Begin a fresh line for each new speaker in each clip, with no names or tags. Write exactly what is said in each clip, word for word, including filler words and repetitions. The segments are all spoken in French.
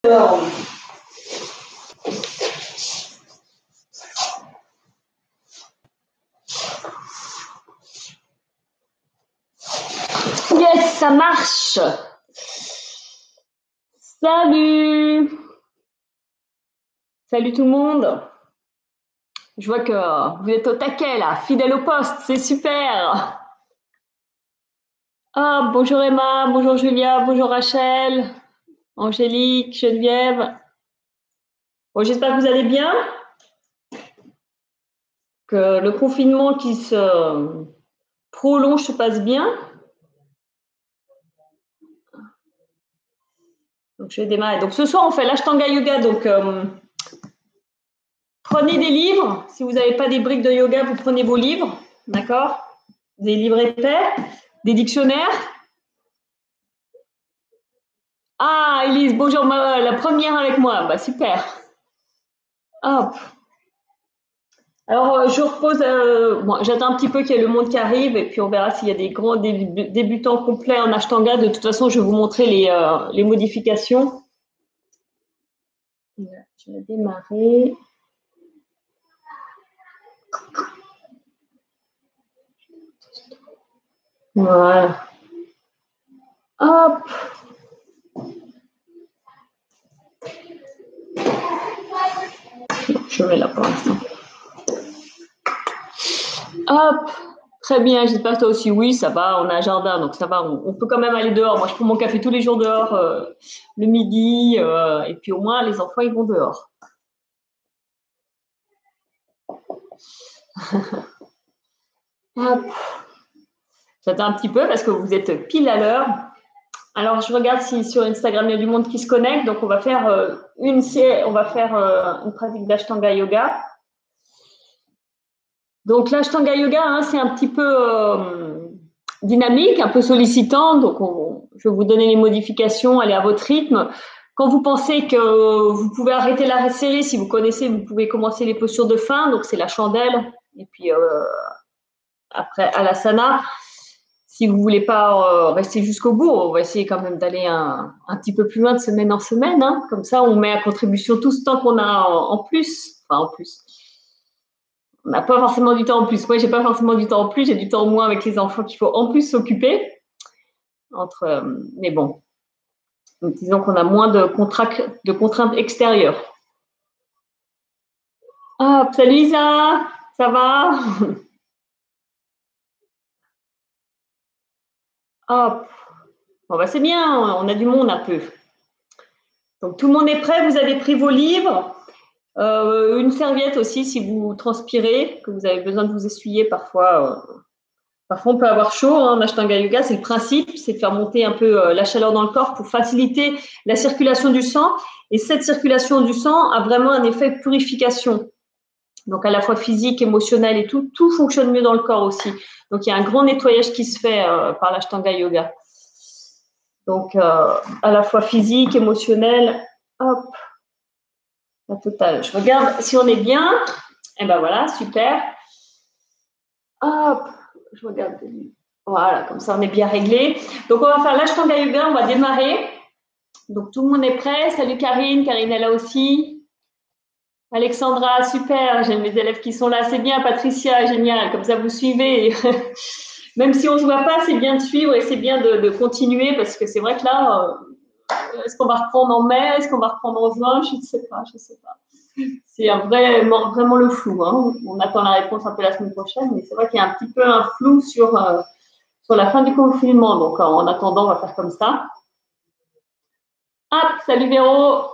Yes, ça marche. Salut. Salut tout le monde. Je vois que vous êtes au taquet là, fidèle au poste, c'est super. Ah, bonjour Emma, bonjour Julia, bonjour Rachel, Angélique, Geneviève. Bon, j'espère que vous allez bien, que le confinement qui se prolonge se passe bien. Donc, je vais démarrer. Donc, ce soir, on fait l'Ashtanga Yoga. Donc, euh, prenez des livres. Si vous n'avez pas des briques de yoga, vous prenez vos livres. D'accord? Des livres épais, des dictionnaires. Ah, Elise, bonjour, ma, la première avec moi. Bah, super. Hop. Alors, euh, je repose. Euh, bon, j'attends un petit peu qu'il y ait le monde qui arrive et puis on verra s'il y a des grands début, débutants complets en Ashtanga. De toute façon, je vais vous montrer les, euh, les modifications. Je vais démarrer. Voilà. Hop. Je mets là pour l'instant. Hop. Très bien, j'espère que toi aussi. Oui, ça va, on a un jardin, donc ça va, on, on peut quand même aller dehors. Moi, je prends mon café tous les jours dehors, euh, le midi, euh, et puis au moins, les enfants, ils vont dehors. Hop. J'attends un petit peu parce que vous êtes pile à l'heure. Alors, je regarde si sur Instagram, il y a du monde qui se connecte. Donc, on va faire euh, une, on va faire euh, une pratique d'Ashtanga Yoga. Donc, l'Ashtanga Yoga, hein, c'est un petit peu euh, dynamique, un peu sollicitant. Donc, on, je vais vous donner les modifications, allez à votre rythme. Quand vous pensez que vous pouvez arrêter la série, si vous connaissez, vous pouvez commencer les postures de fin. Donc, c'est la chandelle. Et puis, euh, après, Alasana. Si vous ne voulez pas euh, rester jusqu'au bout, on va essayer quand même d'aller un, un petit peu plus loin de semaine en semaine. Hein. Comme ça, on met à contribution tout ce temps qu'on a en, en plus. Enfin, en plus. On n'a pas forcément du temps en plus. Moi, j'ai pas forcément du temps en plus. J'ai du temps en moins avec les enfants qu'il faut en plus s'occuper. Entre, euh, mais bon. Donc, disons qu'on a moins de, de contraintes extérieures. Ah, salut Isa, ça va? Hop. Bon, bah, c'est bien, on a du monde un peu. Donc, tout le monde est prêt, vous avez pris vos livres. Euh, une serviette aussi si vous transpirez, que vous avez besoin de vous essuyer parfois. Euh, parfois, on peut avoir chaud hein, en Ashtanga Yoga. C'est le principe, c'est de faire monter un peu euh, la chaleur dans le corps pour faciliter la circulation du sang. Et cette circulation du sang a vraiment un effet de purification. Donc, à la fois physique, émotionnel et tout, tout fonctionne mieux dans le corps aussi. Donc, il y a un grand nettoyage qui se fait euh, par l'Ashtanga Yoga. Donc, euh, à la fois physique, émotionnel, hop, la totale. Je regarde si on est bien. Et eh ben voilà, super. Hop, je regarde. Voilà, comme ça, on est bien réglé. Donc, on va faire l'Ashtanga Yoga, on va démarrer. Donc, tout le monde est prêt. Salut Karine, Karine est là aussi. Alexandra, super, j'ai mes élèves qui sont là, c'est bien. Patricia, génial, comme ça vous suivez. Même si on ne se voit pas, c'est bien de suivre et c'est bien de, de continuer parce que c'est vrai que là, euh, est-ce qu'on va reprendre en mai, est-ce qu'on va reprendre en juin, je ne sais pas, je ne sais pas. C'est vraiment, vraiment le flou. Hein. On attend la réponse un peu la semaine prochaine, mais c'est vrai qu'il y a un petit peu un flou sur, euh, sur la fin du confinement. Donc, en attendant, on va faire comme ça. Hop, salut Véro.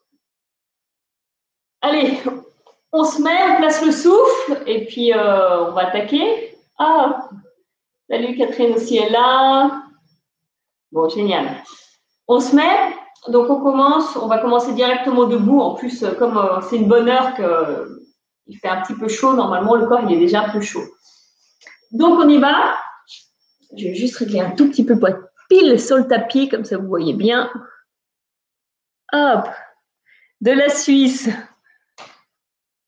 Allez, on se met, on place le souffle et puis euh, on va attaquer. Ah, salut Catherine aussi est là. Bon, génial. On se met, donc on commence, on va commencer directement debout. En plus, comme euh, c'est une bonne heure qu'il fait un petit peu chaud, normalement le corps il est déjà un peu chaud. Donc on y va. Je vais juste régler un tout petit peu pour être pile sur le tapis, comme ça vous voyez bien. Hop, de la Suisse.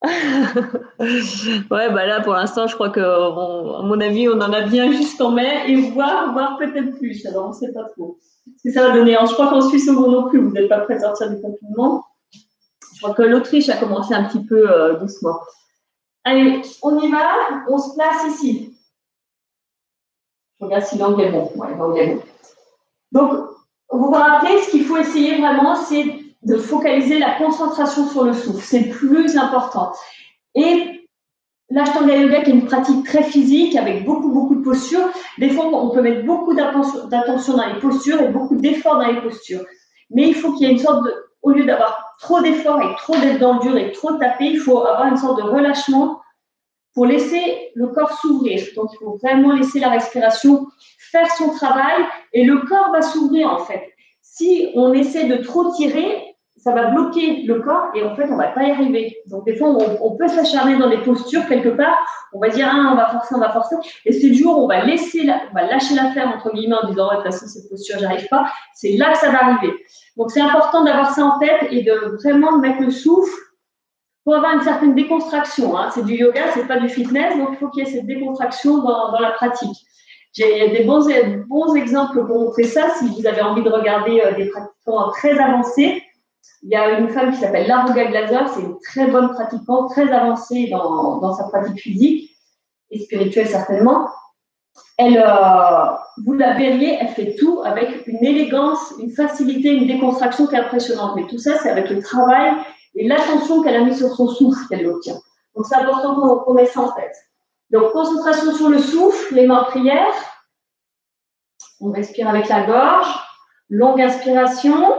Ouais, bah là, pour l'instant, je crois que, on, à mon avis, on en a bien jusqu'en mai et voire, voire peut-être plus. Alors, on ne sait pas trop ce que ça va donner. Alors, je crois qu'en Suisse, vous non plus, vous n'êtes pas prêt à sortir du confinement. Je crois que l'Autriche a commencé un petit peu euh, doucement. Allez, on y va. On se place ici. Je regarde si l'angle est bon. Ouais, l'angle est bon. Donc, vous vous rappelez, ce qu'il faut essayer vraiment, c'est de focaliser la concentration sur le souffle. C'est le plus important. Et l'Ashtanga Yoga, qui est une pratique très physique, avec beaucoup, beaucoup de postures, des fois, on peut mettre beaucoup d'attention dans les postures et beaucoup d'efforts dans les postures. Mais il faut qu'il y ait une sorte de, au lieu d'avoir trop d'efforts et trop d'être dans le dur et trop taper, il faut avoir une sorte de relâchement pour laisser le corps s'ouvrir. Donc, il faut vraiment laisser la respiration faire son travail et le corps va s'ouvrir, en fait. Si on essaie de trop tirer, ça va bloquer le corps et en fait, on ne va pas y arriver. Donc, des fois, on, on peut s'acharner dans des postures quelque part. On va dire, ah, on va forcer, on va forcer. Et c'est le jour où on va, laisser la, on va lâcher l'affaire, entre guillemets, en disant, oh, de toute façon, cette posture, j'arrive pas. C'est là que ça va arriver. Donc, c'est important d'avoir ça en tête et de vraiment mettre le souffle pour avoir une certaine décontraction. Hein. C'est du yoga, c'est pas du fitness, donc il faut qu'il y ait cette décontraction dans, dans la pratique. J'ai des bons, bons exemples pour montrer ça. Si vous avez envie de regarder euh, des pratiquants très avancés, il y a une femme qui s'appelle Laruga Glaser, c'est une très bonne pratiquante, très avancée dans, dans sa pratique physique et spirituelle certainement. Elle, euh, vous la verriez, elle fait tout avec une élégance, une facilité, une décontraction qui est impressionnante. Mais tout ça, c'est avec le travail et l'attention qu'elle a mis sur son souffle qu'elle l'obtient. Donc, c'est important qu'on qu mette ça en tête. Donc, concentration sur le souffle, les mains en prière. On respire avec la gorge. Longue inspiration.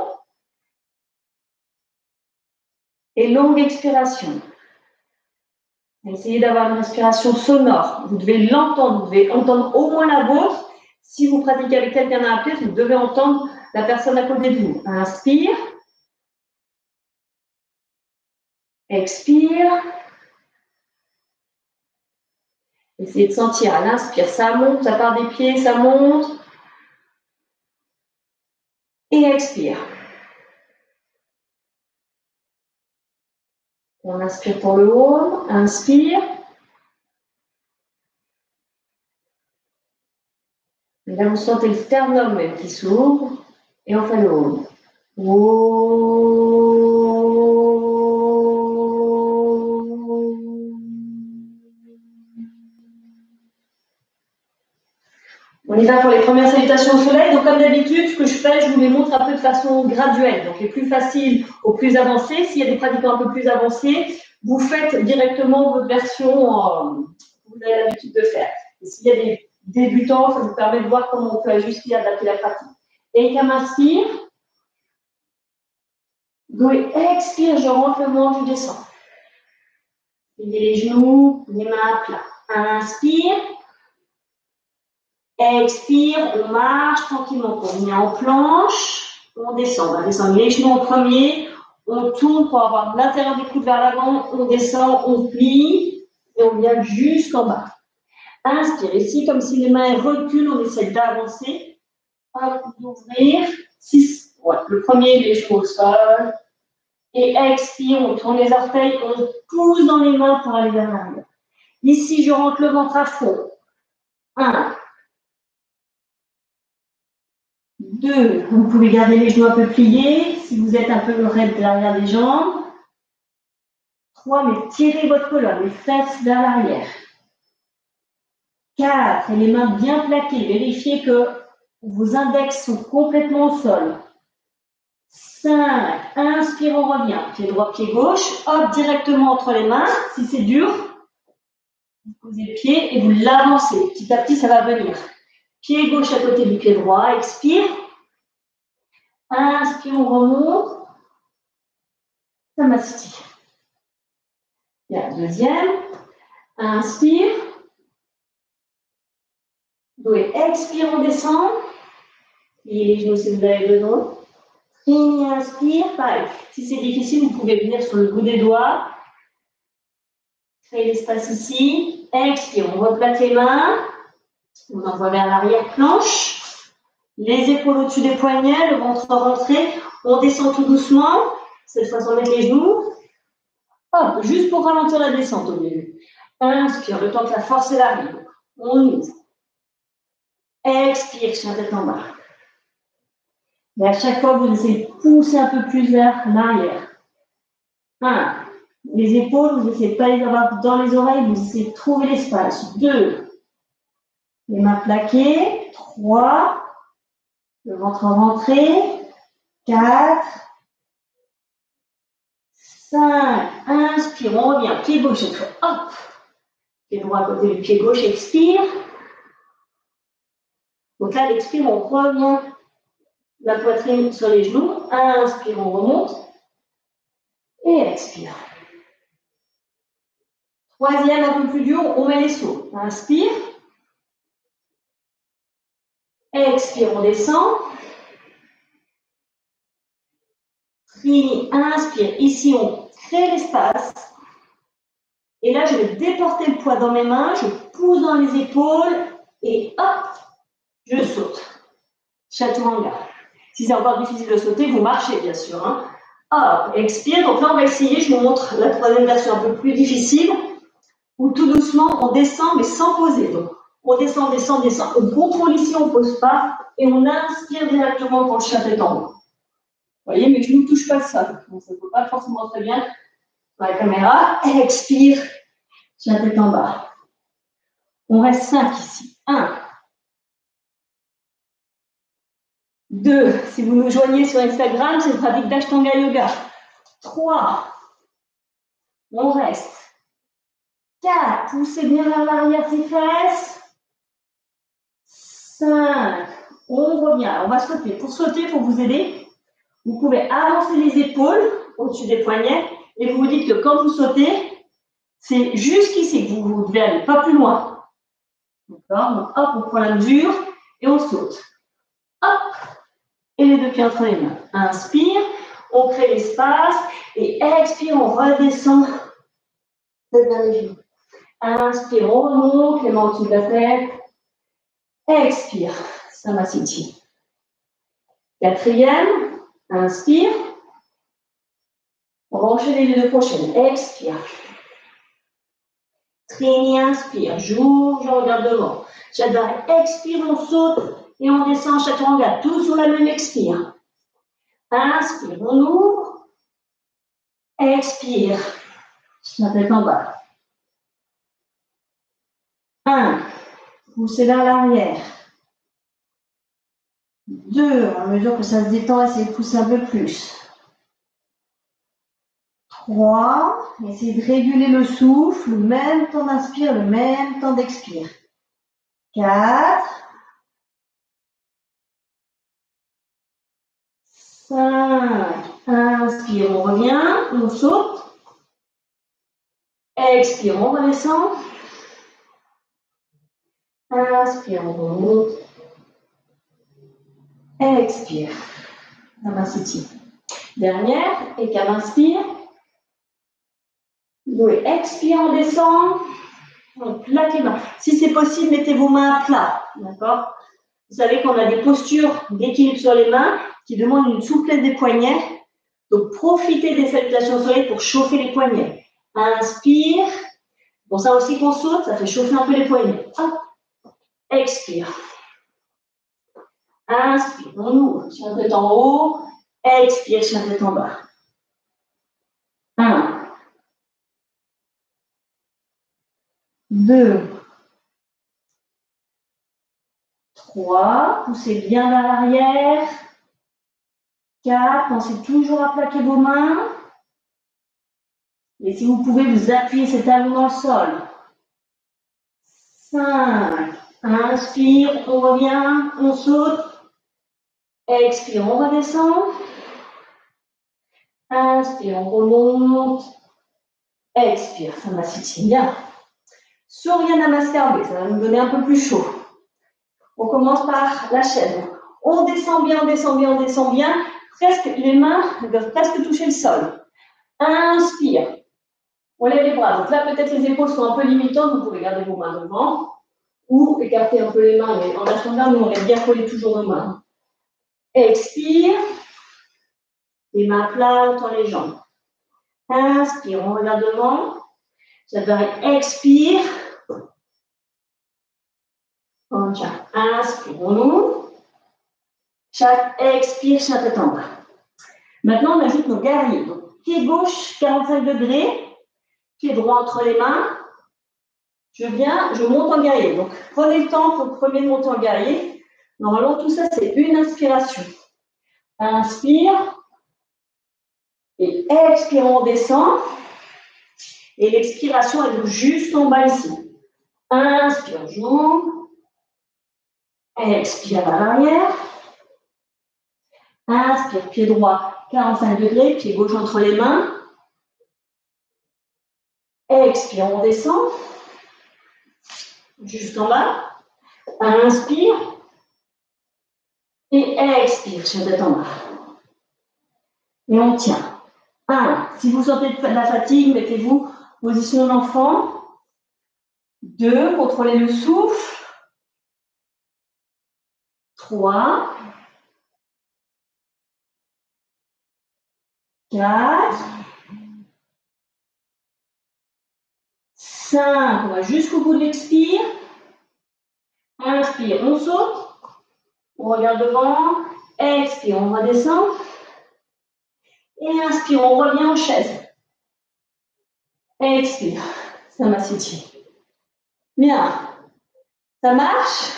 Et longue expiration. Essayez d'avoir une respiration sonore. Vous devez l'entendre. Vous devez entendre au moins la vôtre. Si vous pratiquez avec quelqu'un à la pièce, vous devez entendre la personne à côté de vous. Inspire. Expire. Essayez de sentir à l'inspire, ça monte, ça part des pieds, ça monte. Et expire. On inspire pour le haut, inspire. Et là, vous sentez le sternum même qui s'ouvre. Et on fait le haut. On y va pour les premières salutations au soleil. Donc, comme d'habitude, ce que je fais, je vous les montre un peu de façon graduelle. Donc, les plus faciles aux plus avancés. S'il y a des pratiquants un peu plus avancés, vous faites directement votre version euh, que vous avez l'habitude de faire. Et s'il y a des débutants, ça vous permet de voir comment on peut ajuster et adapter la pratique. Et comme inspire. Donc, expire, je rentre le ventre, je descends. Pliez les genoux, les mains à plat. Inspire. Expire, on marche tranquillement. On vient en planche, on descend. On va descendre les genoux en premier. On tourne pour avoir l'intérieur des coudes vers l'avant. On descend, on plie et on vient jusqu'en bas. Inspire. Ici, comme si les mains reculent, on essaie d'avancer. Hop, d'ouvrir. Six. Ouais, le premier, les genoux au sol. Et expire, on tourne les orteils, on pousse dans les mains pour aller vers l'arrière. Ici, je rentre le ventre à fond. Un. Deux, vous pouvez garder les genoux un peu pliés si vous êtes un peu raide derrière les jambes. Trois, mais tirez votre colonne, les fesses vers l'arrière. Quatre, et les mains bien plaquées. Vérifiez que vos index sont complètement au sol. Cinq, inspire, on revient. Pied droit, pied gauche. Hop, directement entre les mains. Si c'est dur, vous posez le pied et vous l'avancez. Petit à petit, ça va venir. Pied gauche à côté du pied droit. Expire. Inspire, on remonte. Samasti. Bien, deuxième. Inspire. Doué. Expire, on descend. Pliez les genoux si vous avez besoin. Et inspire, pareil. Si c'est difficile, vous pouvez venir sur le bout des doigts. Créez l'espace ici. Expire, on replace les mains. On envoie vers l'arrière-planche. Les épaules au-dessus des poignets, le ventre rentré. On descend tout doucement. Cette fois, on met les genoux. Hop, juste pour ralentir la descente au début. Inspire, le temps que la force elle arrive. On ouvre. Expire, chien tête en bas. Et à chaque fois, vous essayez de pousser un peu plus vers l'arrière. Un. Les épaules, vous n'essayez pas de les avoir dans les oreilles, vous essayez de trouver l'espace. Deux. Les mains plaquées. Trois. Le ventre rentré. Quatre. Cinq. Inspire, on revient. Pied gauche cette fois. Hop. Pied droit à côté du pied gauche, expire. Donc là, l'expire, on revient la poitrine sur les genoux. Inspire, on remonte. Et expire. Troisième, un peu plus dur, on met les sauts. Inspire. Expire, on descend. Puis, inspire. Ici, on crée l'espace. Et là, je vais déporter le poids dans mes mains. Je pousse dans les épaules. Et hop, je saute. Chaturanga. Si c'est encore difficile de sauter, vous marchez, bien sûr. Hein. Hop, expire. Donc là, on va essayer. Je vous montre la troisième version un peu plus difficile. Où tout doucement, on descend, mais sans poser. Donc, on descend, descend, descend. On contrôle ici, on ne pose pas. Et on inspire directement quand le chien est en haut. Vous voyez, mes genoux ne touchent pas le sol. Donc, ça ne peut pas forcément très bien dans la caméra. Expire. Chien tête en bas. On reste cinq ici. un. deux. Si vous nous joignez sur Instagram, c'est une pratique d'Ashtanga Yoga. trois. On reste. quatre. Poussez bien vers l'arrière ses fesses. cinq. On revient. On va sauter. Pour sauter, pour vous aider, vous pouvez avancer les épaules au-dessus des poignets et vous vous dites que quand vous sautez, c'est jusqu'ici que vous, vous devez aller, pas plus loin. D'accord? Donc, hop, on prend la mesure et on saute. Hop! Et les deux pieds entre les mains. Inspire, on crée l'espace et expire, on redescend vers les genoux. Inspire, on remonte, les mains au-dessus de la tête. Expire, Samasthiti. Quatrième, inspire. On va enchaîner les deux prochaines. Expire. Trini, inspire. J'ouvre, je regarde devant. J'adore. Expire, on saute et on descend chaturanga. Tout sur la même expire. Inspire, on ouvre. Expire. Je la tête en bas. un. Poussez vers l'arrière. deux. À mesure que ça se détend, essayez de pousser un peu plus. trois. Essayez de réguler le souffle, le même temps d'inspire, le même temps d'expire. quatre. cinq. Inspire, on revient, on saute. Expire, on redescend. Inspire, on remonte. Expire. Namasthiti. Dernière, et qu'elle inspire. Oui, expire, on descend. On plaque les mains. Si c'est possible, mettez vos mains à plat. D'accord? Vous savez qu'on a des postures d'équilibre sur les mains qui demandent une souplesse des poignets. Donc, profitez des salutations au soleil pour chauffer les poignets. Inspire. Pour ça aussi qu'on saute, ça fait chauffer un peu les poignets. Hop. Expire. Inspire, on ouvre. Chien tête en haut. Expire, chien tête en bas. un. deux. trois. Poussez bien vers l'arrière. quatre. Pensez toujours à plaquer vos mains. Et si vous pouvez, vous appuyez ces talons dans le sol. cinq. Inspire, on revient, on saute. Expire, on redescend. Inspire, on remonte. Expire, ça m'a senti bien. Surya Namaskar, ça va nous donner un peu plus chaud. On commence par la chaîne. On descend bien, on descend bien, on descend bien. Presque, les mains doivent presque toucher le sol. Inspire. On lève les bras. Donc là, peut-être les épaules sont un peu limitantes. Vous pouvez garder vos mains devant. Ou écarter un peu les mains. Mais en ascendant, nous, on aime bien coller toujours nos mains. Expire. Les mains plates, on tend les jambes. Inspire, on regarde devant. J'adore, expire. On tient. Inspire, on ouvre. Chaque expire, chaque tête en bas. Maintenant, on ajoute nos guerriers. Donc, pied gauche, quarante-cinq degrés. Pied droit entre les mains. Je viens, je monte en guerrier. Donc, prenez le temps pour le premier monter en guerrier. Normalement, tout ça, c'est une inspiration. Inspire. Et expire, on descend. Et l'expiration, elle est juste en bas ici. Inspire, j'ouvre. Expire à l'arrière. Inspire, pied droit, quarante-cinq degrés, pied gauche entre les mains. Expire, on descend. Juste en bas. Inspire. Et expire, chaque tête en bas. Et on tient. un. Si vous sentez de la fatigue, mettez-vous position d'enfant. deux. Contrôlez le souffle. trois. quatre. cinq. On va jusqu'au bout de l'expire. Inspire, on saute. On regarde devant. Expire, on redescend. Et inspire, on revient en chaise. Expire. Ça m'a cité. Bien. Ça marche?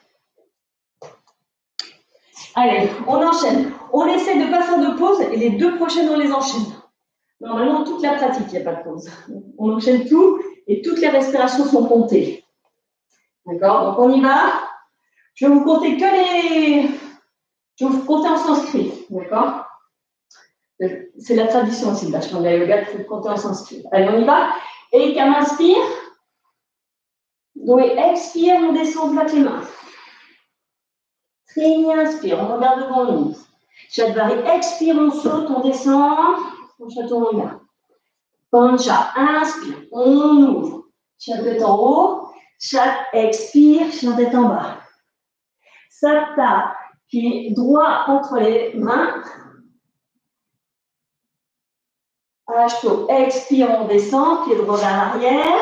Allez, on enchaîne. On essaie de ne pas faire de pause et les deux prochaines, on les enchaîne. Normalement, toute la pratique, il n'y a pas de pause. On enchaîne tout et toutes les respirations sont comptées. D'accord? Donc, on y va. Je vais vous compter que les... Je vais vous compter en sanskrit. D'accord? C'est la tradition aussi de l'Ashtanga Yoga, il faut compter en sanskrit. Allez, on y va. Et Ekam inspire. Donc, expire, on descend, plaque les mains. Trini inspire, on regarde devant nous. Shadvari, expire, on saute, on descend. On château, on regarde. Pancha, inspire, on ouvre. Chaque tête en haut. Chaque expire, chaque tête en bas. Sapta, pied droit entre les mains. Ashto, expire, on descend, pied droit vers l'arrière.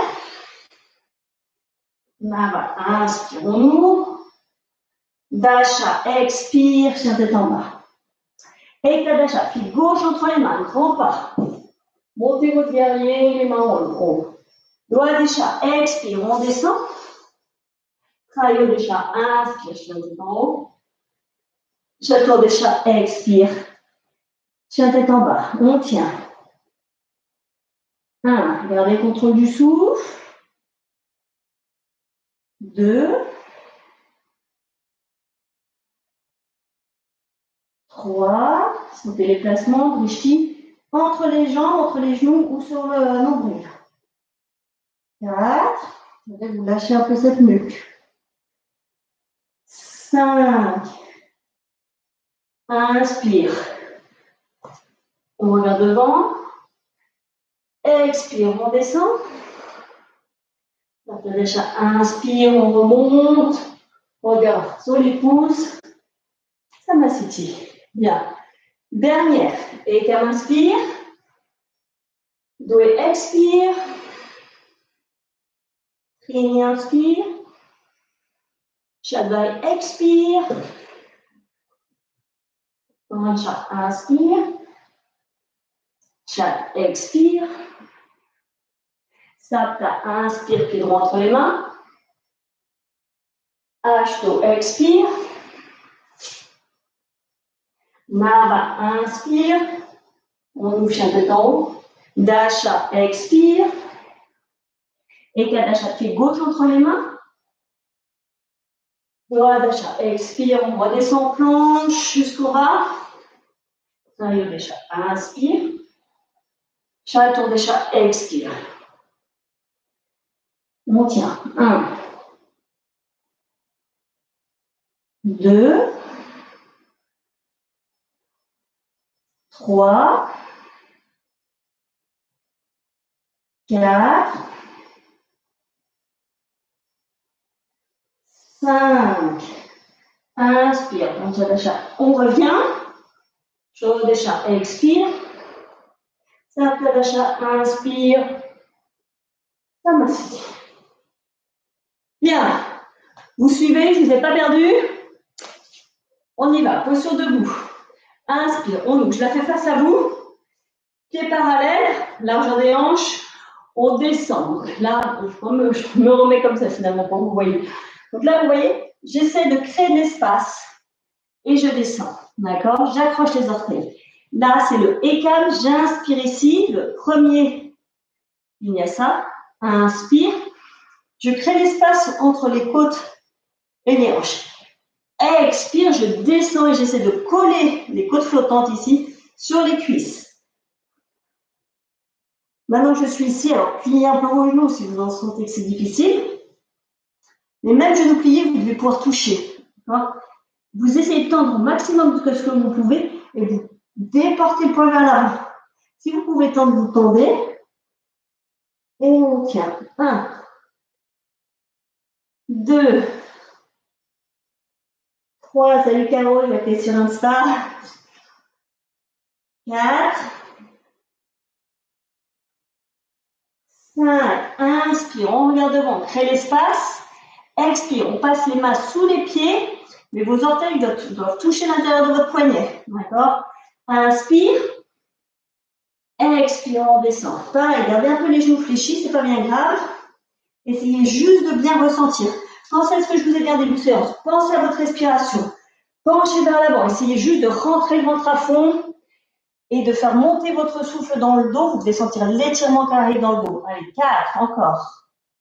Nava, inspire, on ouvre. Dasha, expire, chien tête en bas. Ekadasha, pied gauche entre les mains, grand pas. Montez votre guerrier, les mains en haut. Doadesha, expire, on descend. Trayodesha, inspire, chien tête en haut. Chaturdesha, expire, chien tête en bas. On tient. un. Gardez le contrôle du souffle. deux. trois. Sentez les placements, drishti, entre les jambes, entre les genoux ou sur le nombril. quatre. Vous lâchez un peu cette nuque. cinq. Inspire. On regarde devant. Expire, on descend. Inspire, on remonte. Regarde sur les pouces. Samasthiti. Bien. Dernière. Ekam inspire. Doué expire. Trini inspire. Shadvari expire. Pancha inspire. Chat expire. Sapta inspire, pied droit entre les mains. Ashto expire. Nava inspire. On ouvre chien tête en haut. Dasha expire. Ekadasha, pied gauche entre les mains. Doadasha expire, on redescend, planche jusqu'au bas. Trayodesha inspire. Chaturdesha expire. On tient. un. deux. trois. quatre. cinq. Inspire. On revient. Chodesha expire. Simple d'achat, inspire. Ça m'assied. Bien. Vous suivez, je ne vous ai pas perdu. On y va, posture debout. Inspire, on ouvre. Je la fais face à vous. Pieds parallèles, largeur des hanches. On descend. Donc là, je me, je me remets comme ça finalement pour que vous voyez. Donc là, vous voyez, j'essaie de créer de l'espace et je descends. D'accord? J'accroche les orteils. Là, c'est le écam. J'inspire ici, le premier vinyasa. Inspire. Je crée l'espace entre les côtes et les hanches. Expire, je descends et j'essaie de coller les côtes flottantes ici sur les cuisses. Maintenant que je suis ici, alors pliez un peu vos genoux si vous en sentez que c'est difficile. Mais même genoux pliés, vous devez pouvoir toucher. Vous essayez de tendre au maximum de ce que vous pouvez et vous déportez le poing vers l'avant. Si vous pouvez tendre, vous tendez. Et on tient. Un. Deux. Trois. Salut Caro, je vais appeler sur Insta. Quatre. cinq, inspire, on regarde devant, on crée l'espace. Expire, on passe les mains sous les pieds, mais vos orteils doivent, doivent toucher l'intérieur de votre poignet. D'accord? Inspire. Expire, on descend. Pareil, gardez un peu les genoux fléchis, c'est pas bien grave. Essayez juste de bien ressentir. Pensez à ce que je vous ai dit en début de séance. Pensez à votre respiration. Penchez vers l'avant. Essayez juste de rentrer le ventre à fond et de faire monter votre souffle dans le dos. Vous devez sentir l'étirement qui arrive dans le dos. Allez, quatre, encore.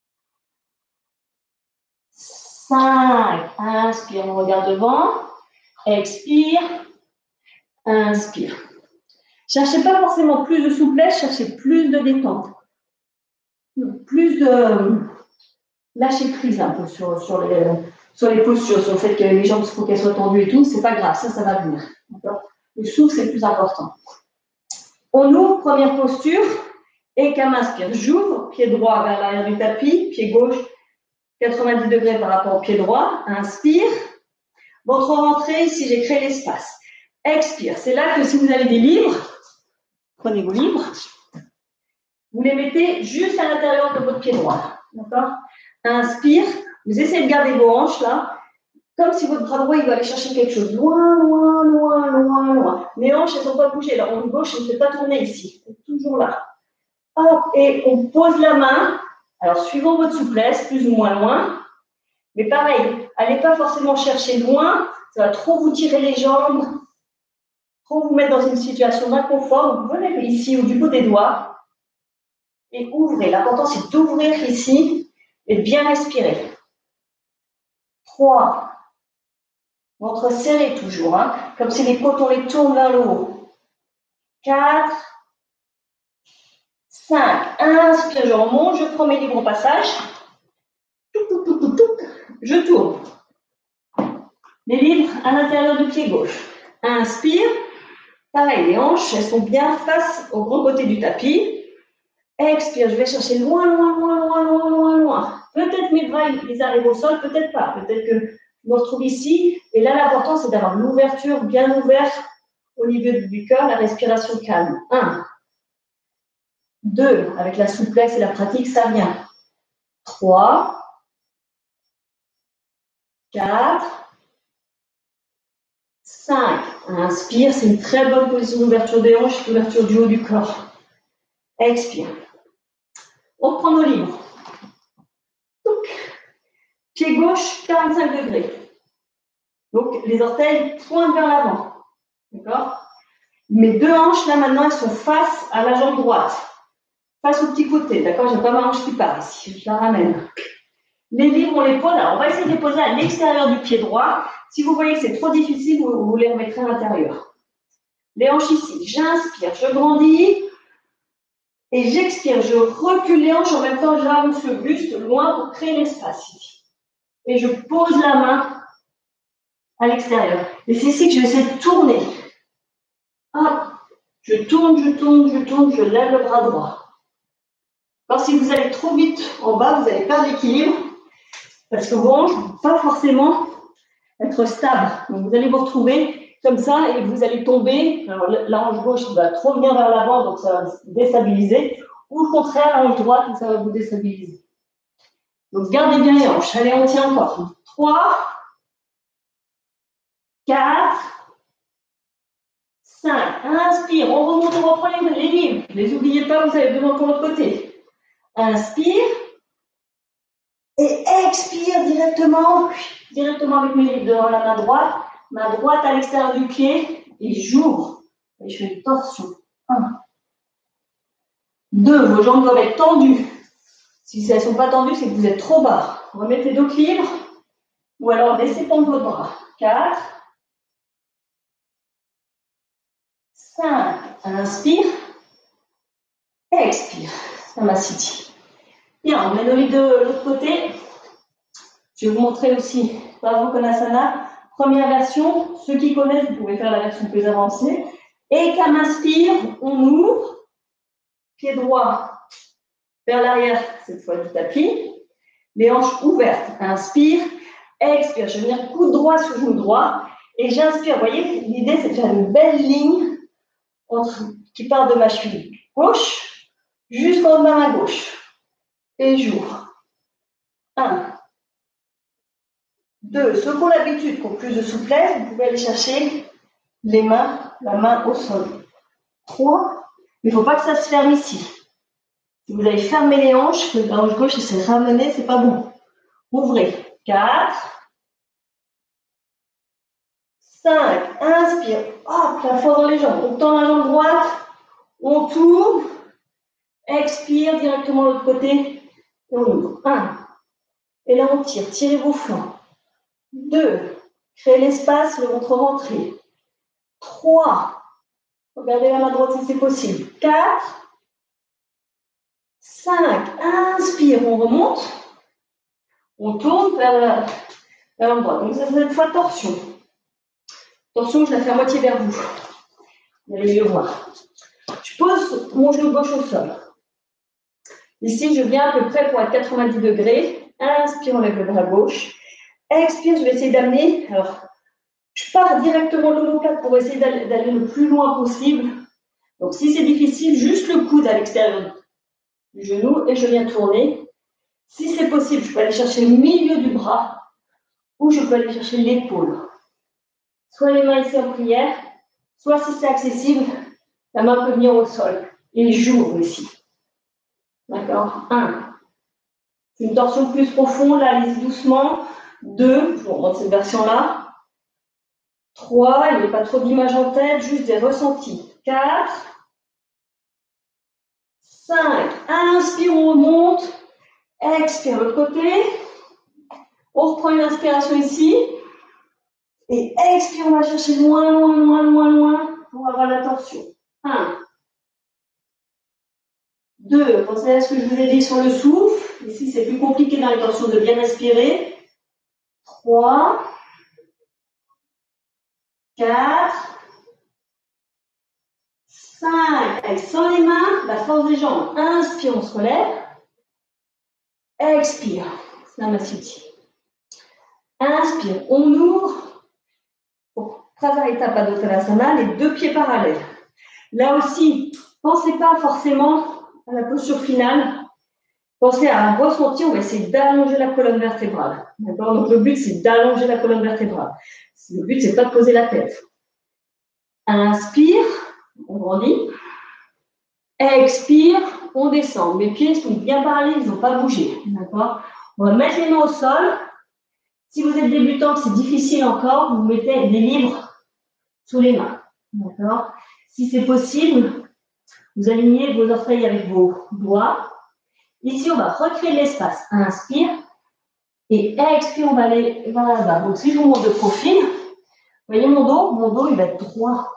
cinq, inspire, on regarde devant. Expire. Inspire. Cherchez pas forcément plus de souplesse, cherchez plus de détente. Plus de lâcher prise un peu sur, sur, les, sur les postures, sur le fait que les jambes, il faut qu'elles soient tendues et tout. C'est pas grave, ça, ça va venir. Le souffle, c'est le plus important. On ouvre, première posture, et comme inspire. J'ouvre, pied droit vers l'arrière du tapis, pied gauche, quatre-vingt-dix degrés par rapport au pied droit. Inspire. Votre rentrée, ici, j'ai créé l'espace. Expire. C'est là que si vous avez des livres, prenez vos livres, vous les mettez juste à l'intérieur de votre pied droit. D'accord? Inspire. Vous essayez de garder vos hanches là, comme si votre bras droit il va aller chercher quelque chose. Loin, loin, loin, loin, loin. Les hanches, elles ne sont pas bougées. La hanche gauche, elle ne fait pas tourner ici. Elle est toujours là. Hop, et on pose la main. Alors, suivant votre souplesse, plus ou moins loin. Mais pareil, allez pas forcément chercher loin. Ça va trop vous tirer les jambes, trop vous mettre dans une situation d'inconfort. Vous venez ici au du bout des doigts et ouvrez. L'important, c'est d'ouvrir ici et de bien respirer. trois. Ventre serré toujours, hein, comme si les côtes, on les tourne vers le haut. quatre. cinq. Inspire, je remonte, je prends mes livres au passage. Je tourne. Les livres à l'intérieur du pied gauche. Inspire. Pareil, les hanches, elles sont bien face au grand côté du tapis. Expire, je vais chercher loin, loin, loin, loin, loin, loin, loin. Peut-être mes bras, ils arrivent au sol, peut-être pas. Peut-être que je me retrouve ici. Et là, l'important, c'est d'avoir l'ouverture bien ouverte au niveau du cœur, la respiration calme. un. deux. Avec la souplesse et la pratique, ça vient. trois. quatre. cinq. Inspire, c'est une très bonne position d'ouverture des hanches, d'ouverture du haut du corps. Expire. On reprend nos livres. Pied gauche, quarante-cinq degrés. Donc, les orteils pointent vers l'avant. D'accord? Mes deux hanches, là, maintenant, elles sont face à la jambe droite. Face au petit côté. D'accord? J'ai pas ma hanche qui part ici. Je la ramène. Les livres, on les pose. Alors, on va essayer de les poser à l'extérieur du pied droit. Si vous voyez que c'est trop difficile, vous, vous les remettrez à l'intérieur. Les hanches ici. J'inspire, je grandis. Et j'expire, je recule les hanches en même temps, j'avance le buste loin pour créer l'espace ici. Et je pose la main à l'extérieur. Et c'est ici que je vais essayer de tourner. Hop, je tourne, je tourne, je tourne, je lève le bras droit. Alors si vous allez trop vite en bas, vous allez perdre l'équilibre parce que vos hanches ne vont pas forcément être stables. Donc vous allez vous retrouver comme ça, et vous allez tomber. Alors, la hanche gauche va trop venir vers l'avant, donc ça va déstabiliser. Ou au contraire, la hanche droite, ça va vous déstabiliser. Donc, gardez bien les hanches. Allez, on tient encore. trois, quatre, cinq. Inspire, on remonte, on reprend les, les livres. Ne les oubliez pas, vous avez besoin pour l'autre côté. Inspire. Et expire directement, directement avec mes livres devant la main droite. Main droite à l'extérieur du pied. Et j'ouvre. Et je fais une torsion. un. deux. Vos jambes doivent être tendues. Si elles ne sont pas tendues, c'est que vous êtes trop bas. Remettez d'autres livres. Ou alors laissez tendre votre bras. quatre. cinq. Inspire. Expire. Samasthiti. Bien, on met nos livres de l'autre côté. Je vais vous montrer aussi Pardon Konasana. Première version. Ceux qui connaissent, vous pouvez faire la version plus avancée. Et qu'à m'inspire, on ouvre. Pied droit vers l'arrière, cette fois du tapis. Les hanches ouvertes. Inspire. Expire. Je vais venir coude droit sur genou droit. Et j'inspire. Vous voyez, l'idée, c'est de faire une belle ligne entre, qui part de ma cheville gauche jusqu'en bas à ma gauche. Et j'ouvre. un. deux. Ceux qui ont l'habitude, qui ont plus de souplesse, vous pouvez aller chercher les mains, la main au sol. trois. Il ne faut pas que ça se ferme ici. Si vous avez fermé les hanches, que la hanche gauche s'est ramenée, c'est pas bon. Ouvrez. quatre. cinq. Inspire. Hop, la force dans les jambes. On tend la jambe droite. On tourne. Expire directement de l'autre côté. Et on ouvre. un. Et là, on tire. Tirez vos flancs. deux. Créez l'espace, le ventre rentré. trois. Regardez la main droite si c'est possible. quatre. cinq. Inspire, on remonte. On tourne vers la, la main droite. Donc, ça, cette fois, torsion. Torsion, je la fais à moitié vers vous. Vous allez mieux voir. Je pose mon genou gauche au sol. Ici, je viens à peu près pour être quatre-vingt-dix degrés. Inspire, on lève le bras gauche. Expire, je vais essayer d'amener. Alors, je pars directement de l'omoplate pour essayer d'aller le plus loin possible. Donc, si c'est difficile, juste le coude à l'extérieur du genou et je viens tourner. Si c'est possible, je peux aller chercher le milieu du bras ou je peux aller chercher l'épaule. Soit les mains ici en prière, soit si c'est accessible, la main peut venir au sol. Et j'ouvre ici. D'accord. un. Une torsion plus profonde, là, allez-y doucement. deux. Je vous remonte cette version-là. trois. Il n'y a pas trop d'images en tête, juste des ressentis. quatre. cinq. Inspire, on remonte. Expire, l'autre côté. On reprend une inspiration ici. Et expire, on va chercher loin, loin, loin, loin, loin pour avoir la torsion. un. deux. Pensez à ce que je vous ai dit sur le souffle. Ici, c'est plus compliqué dans les torsions de bien respirer. trois. quatre. cinq. Allez, sans les mains, la force des jambes. Inspire, on se relève. Expire. Samasthiti. Inspire, on ouvre. Pour Prasarita Padottanasana, les deux pieds parallèles. Là aussi, pensez pas forcément à la posture finale. Pensez à un ressenti, on va essayer d'allonger la colonne vertébrale. D'accord? Donc le but, c'est d'allonger la colonne vertébrale. Le but, c'est pas de poser la tête. Inspire, on grandit. Expire, on descend. Mes pieds sont bien parallèles, ils n'ont pas bougé. D'accord? On va mettre les mains au sol. Si vous êtes débutant, c'est difficile encore, vous mettez des livres sous les mains. D'accord? Si c'est possible, vous alignez vos orteils avec vos doigts. Ici, on va recréer l'espace. Inspire. Et expire, on va aller vers là-bas. Donc, si je vous montre de profil, vous voyez mon dos? Mon dos, il va être droit.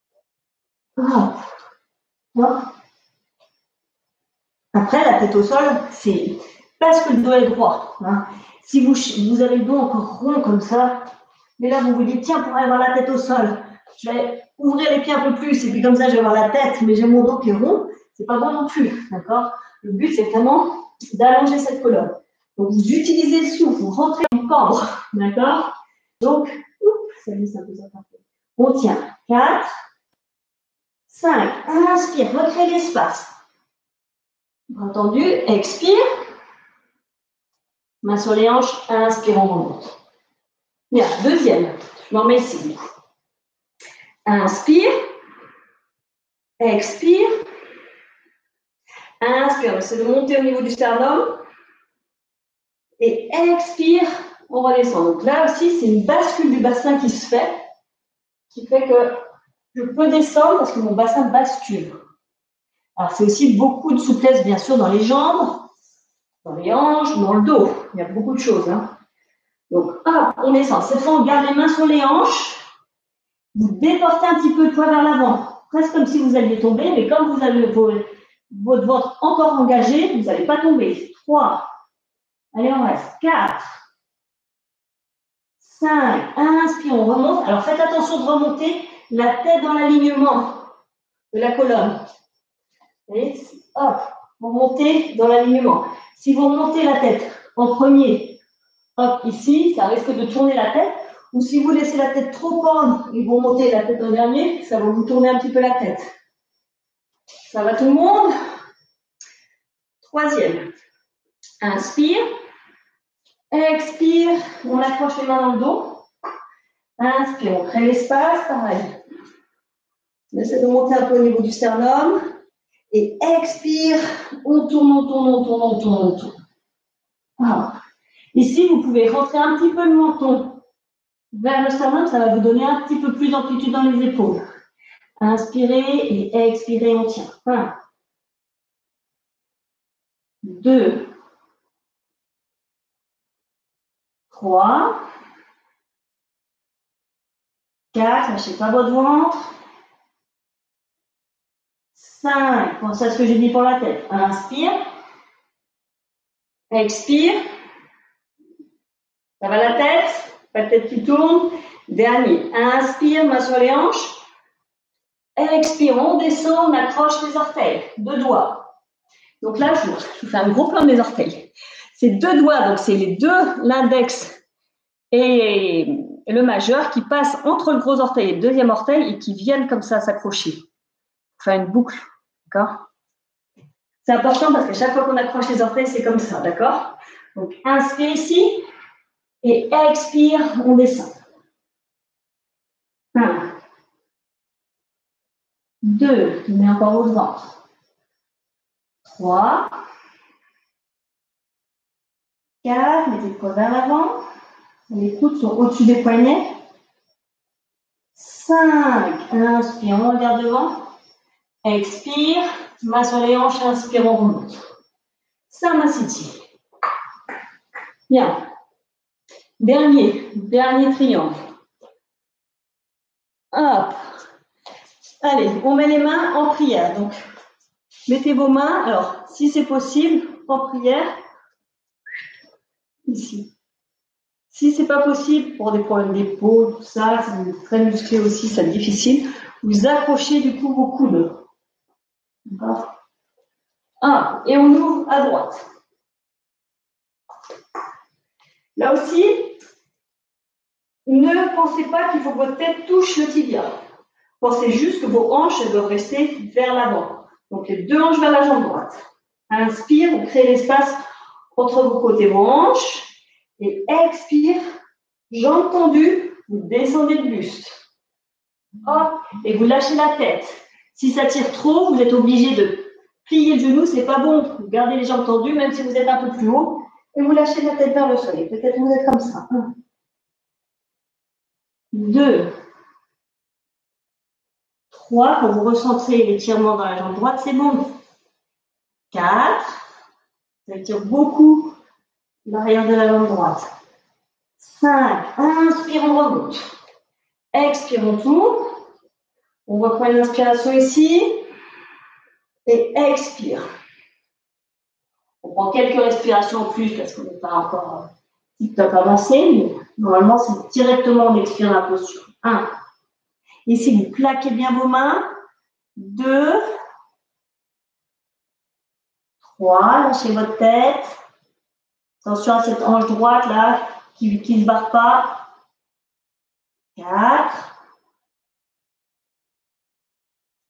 Ah. Après, la tête au sol, c'est parce que le dos est droit. Hein. Si vous, vous avez le dos encore rond comme ça, mais là, vous vous dites, tiens, pour avoir la tête au sol, je vais ouvrir les pieds un peu plus, et puis comme ça, je vais avoir la tête, mais j'ai mon dos qui est rond, c'est pas bon non plus, d'accord? Le but, c'est vraiment d'allonger cette colonne. Donc, vous utilisez le souffle, vous rentrez en pendre, d'accord? Donc, oups, ça glisse un peu ça. On tient. quatre, cinq. Inspire, recrée l'espace. Entendu, expire. Main sur les hanches, inspire, on remonte. Bien, deuxième. Je m'en mets ici. Inspire. Expire. Inspire, on essaie de monter au niveau du sternum. Et expire, on redescend. Donc là aussi, c'est une bascule du bassin qui se fait, qui fait que je peux descendre parce que mon bassin bascule. Alors, c'est aussi beaucoup de souplesse, bien sûr, dans les jambes, dans les hanches, dans le dos. Il y a beaucoup de choses. Hein. Donc, hop, on descend. Cette fois, on garde les mains sur les hanches. Vous déportez un petit peu le poids vers l'avant, presque comme si vous alliez tomber, mais comme vous avez vos, votre ventre encore engagé, vous n'allez pas tomber. trois. Allez, on reste. quatre. cinq. Inspire, on remonte. Alors, faites attention de remonter la tête dans l'alignement de la colonne. Et hop, vous montez dans l'alignement. Si vous remontez la tête en premier, hop, ici, ça risque de tourner la tête. Ou si vous laissez la tête trop pendre et vous remontez la tête en dernier, ça va vous tourner un petit peu la tête. Ça va tout le monde? Troisième. Inspire. Expire. On accroche les mains dans le dos. Inspire, on crée l'espace, pareil. On essaie de monter un peu au niveau du sternum. Et expire, on tourne, on tourne, on tourne, on tourne, on tourne. Voilà. Ici, vous pouvez rentrer un petit peu le menton vers le sternum, ça va vous donner un petit peu plus d'amplitude dans les épaules. Inspirez et expirez, on tient. un, deux, trois, quatre, lâchez pas votre ventre. cinq, pensez à ce que j'ai dit pour la tête. Inspire. Expire. Ça va la tête? Pas de tête qui tourne. Dernier. Inspire, main sur les hanches. Expire, on descend, on accroche les orteils. Deux doigts. Donc là, je vous fais un gros plan des orteils. C'est deux doigts, donc c'est les deux, l'index et le majeur qui passent entre le gros orteil et le deuxième orteil et qui viennent comme ça s'accrocher. Faire une boucle, d'accord? C'est important parce qu'à chaque fois qu'on accroche les orteils, c'est comme ça, d'accord? Donc, inspire ici et expire, on descend. un, deux, tenez encore votre ventre. trois, quatre, mettez le poids vers l'avant. Les coudes sont au-dessus des poignets. cinq, inspire, on regarde devant. Expire, main sur les hanches, inspire, on remonte. Samasthiti. Bien. Dernier, dernier triangle. Hop. Allez, on met les mains en prière. Donc, mettez vos mains, alors, si c'est possible, en prière, ici. Si c'est pas possible, pour des problèmes d'épaule, tout ça, c'est très musclé aussi, c'est difficile, vous accrochez du coup vos coudes. D'accord? Un, et on ouvre à droite. Là aussi, ne pensez pas qu'il faut que votre tête touche le tibia. Pensez juste que vos hanches elles doivent rester vers l'avant. Donc les deux hanches vers la jambe droite. Inspire, vous créez l'espace entre vos côtés, vos hanches. Et expire, jambes tendues, vous descendez le buste. Hop, et vous lâchez la tête. Si ça tire trop, vous êtes obligé de plier le genou, c'est pas bon. Vous gardez les jambes tendues, même si vous êtes un peu plus haut. Et vous lâchez la tête vers le sol. Peut-être vous êtes comme ça. Un, deux, trois. Quand vous ressentez l'étirement dans la jambe droite, c'est bon. Quatre. Ça étire beaucoup l'arrière de la jambe droite. Cinq. Inspire, on remonte. Expire, on tourne. On reprend une inspiration ici. Et expire. On prend quelques respirations en plus parce qu'on n'est pas encore tip-top avancé, mais normalement, c'est directement on expire la posture. Un. Ici, vous plaquez bien vos mains. Deux. Trois. Lâchez votre tête. Attention à cette hanche droite, là, qui ne se barre pas. Quatre.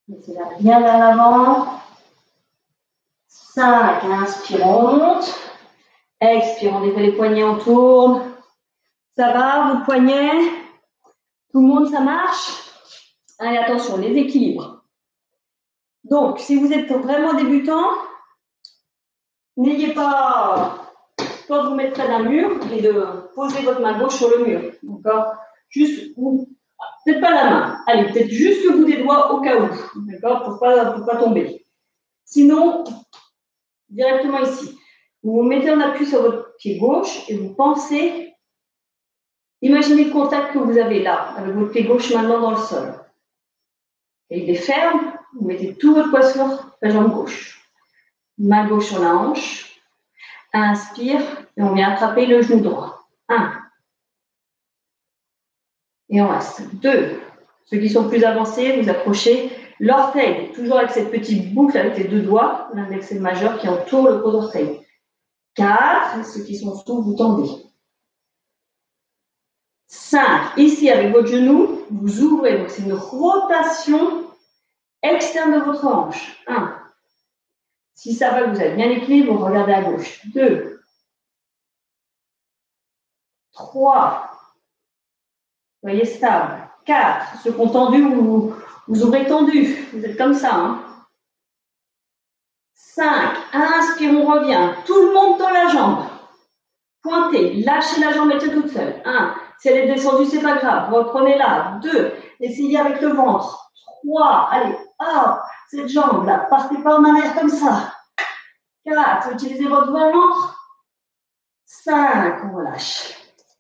Mettez-la bien vers l'avant. cinq, inspire, on monte. Expire, on défait les poignets, on tourne. Ça va, vos poignets? Tout le monde, ça marche? Allez, attention, les équilibres. Donc, si vous êtes vraiment débutant, n'ayez pas peur de vous mettre près d'un mur et de poser votre main gauche sur le mur. D'accord? Juste, peut-être pas la main. Allez, peut-être juste le bout des doigts au cas où. D'accord? Pour pas, pour pas tomber. Sinon, directement ici. Vous vous mettez en appui sur votre pied gauche et vous pensez, imaginez le contact que vous avez là, avec votre pied gauche maintenant dans le sol. Et il est ferme, vous mettez tout votre poids sur la jambe gauche. Main gauche sur la hanche. Inspire et on vient attraper le genou droit. Un. Et on reste. Deux. Ceux qui sont plus avancés, vous approchez l'orteil, toujours avec cette petite boucle avec les deux doigts, l'index et le majeur qui entoure le gros orteil. Quatre. Ceux qui sont sous, vous tendez. Cinq. Ici, avec votre genou, vous ouvrez. Donc, c'est une rotation externe de votre hanche. Un. Si ça va, vous avez bien l'équilibre, vous regardez à gauche. Deux. Trois. Voyez stable. Quatre. Ceux qui ont tendu, vous, vous ouvrez tendu. Vous êtes comme ça. Hein. Cinq. Inspire, on revient. Tout le monde dans la jambe. Pointez. Lâchez la jambe, mettez toute seule. Un. Si elle est descendue, c'est pas grave. Reprenez-la. Deux. Essayez avec le ventre. Trois. Allez. Hop. Cette jambe-là. Partez pas en arrière comme ça. Quatre. Utilisez votre ventre. Cinq. On relâche.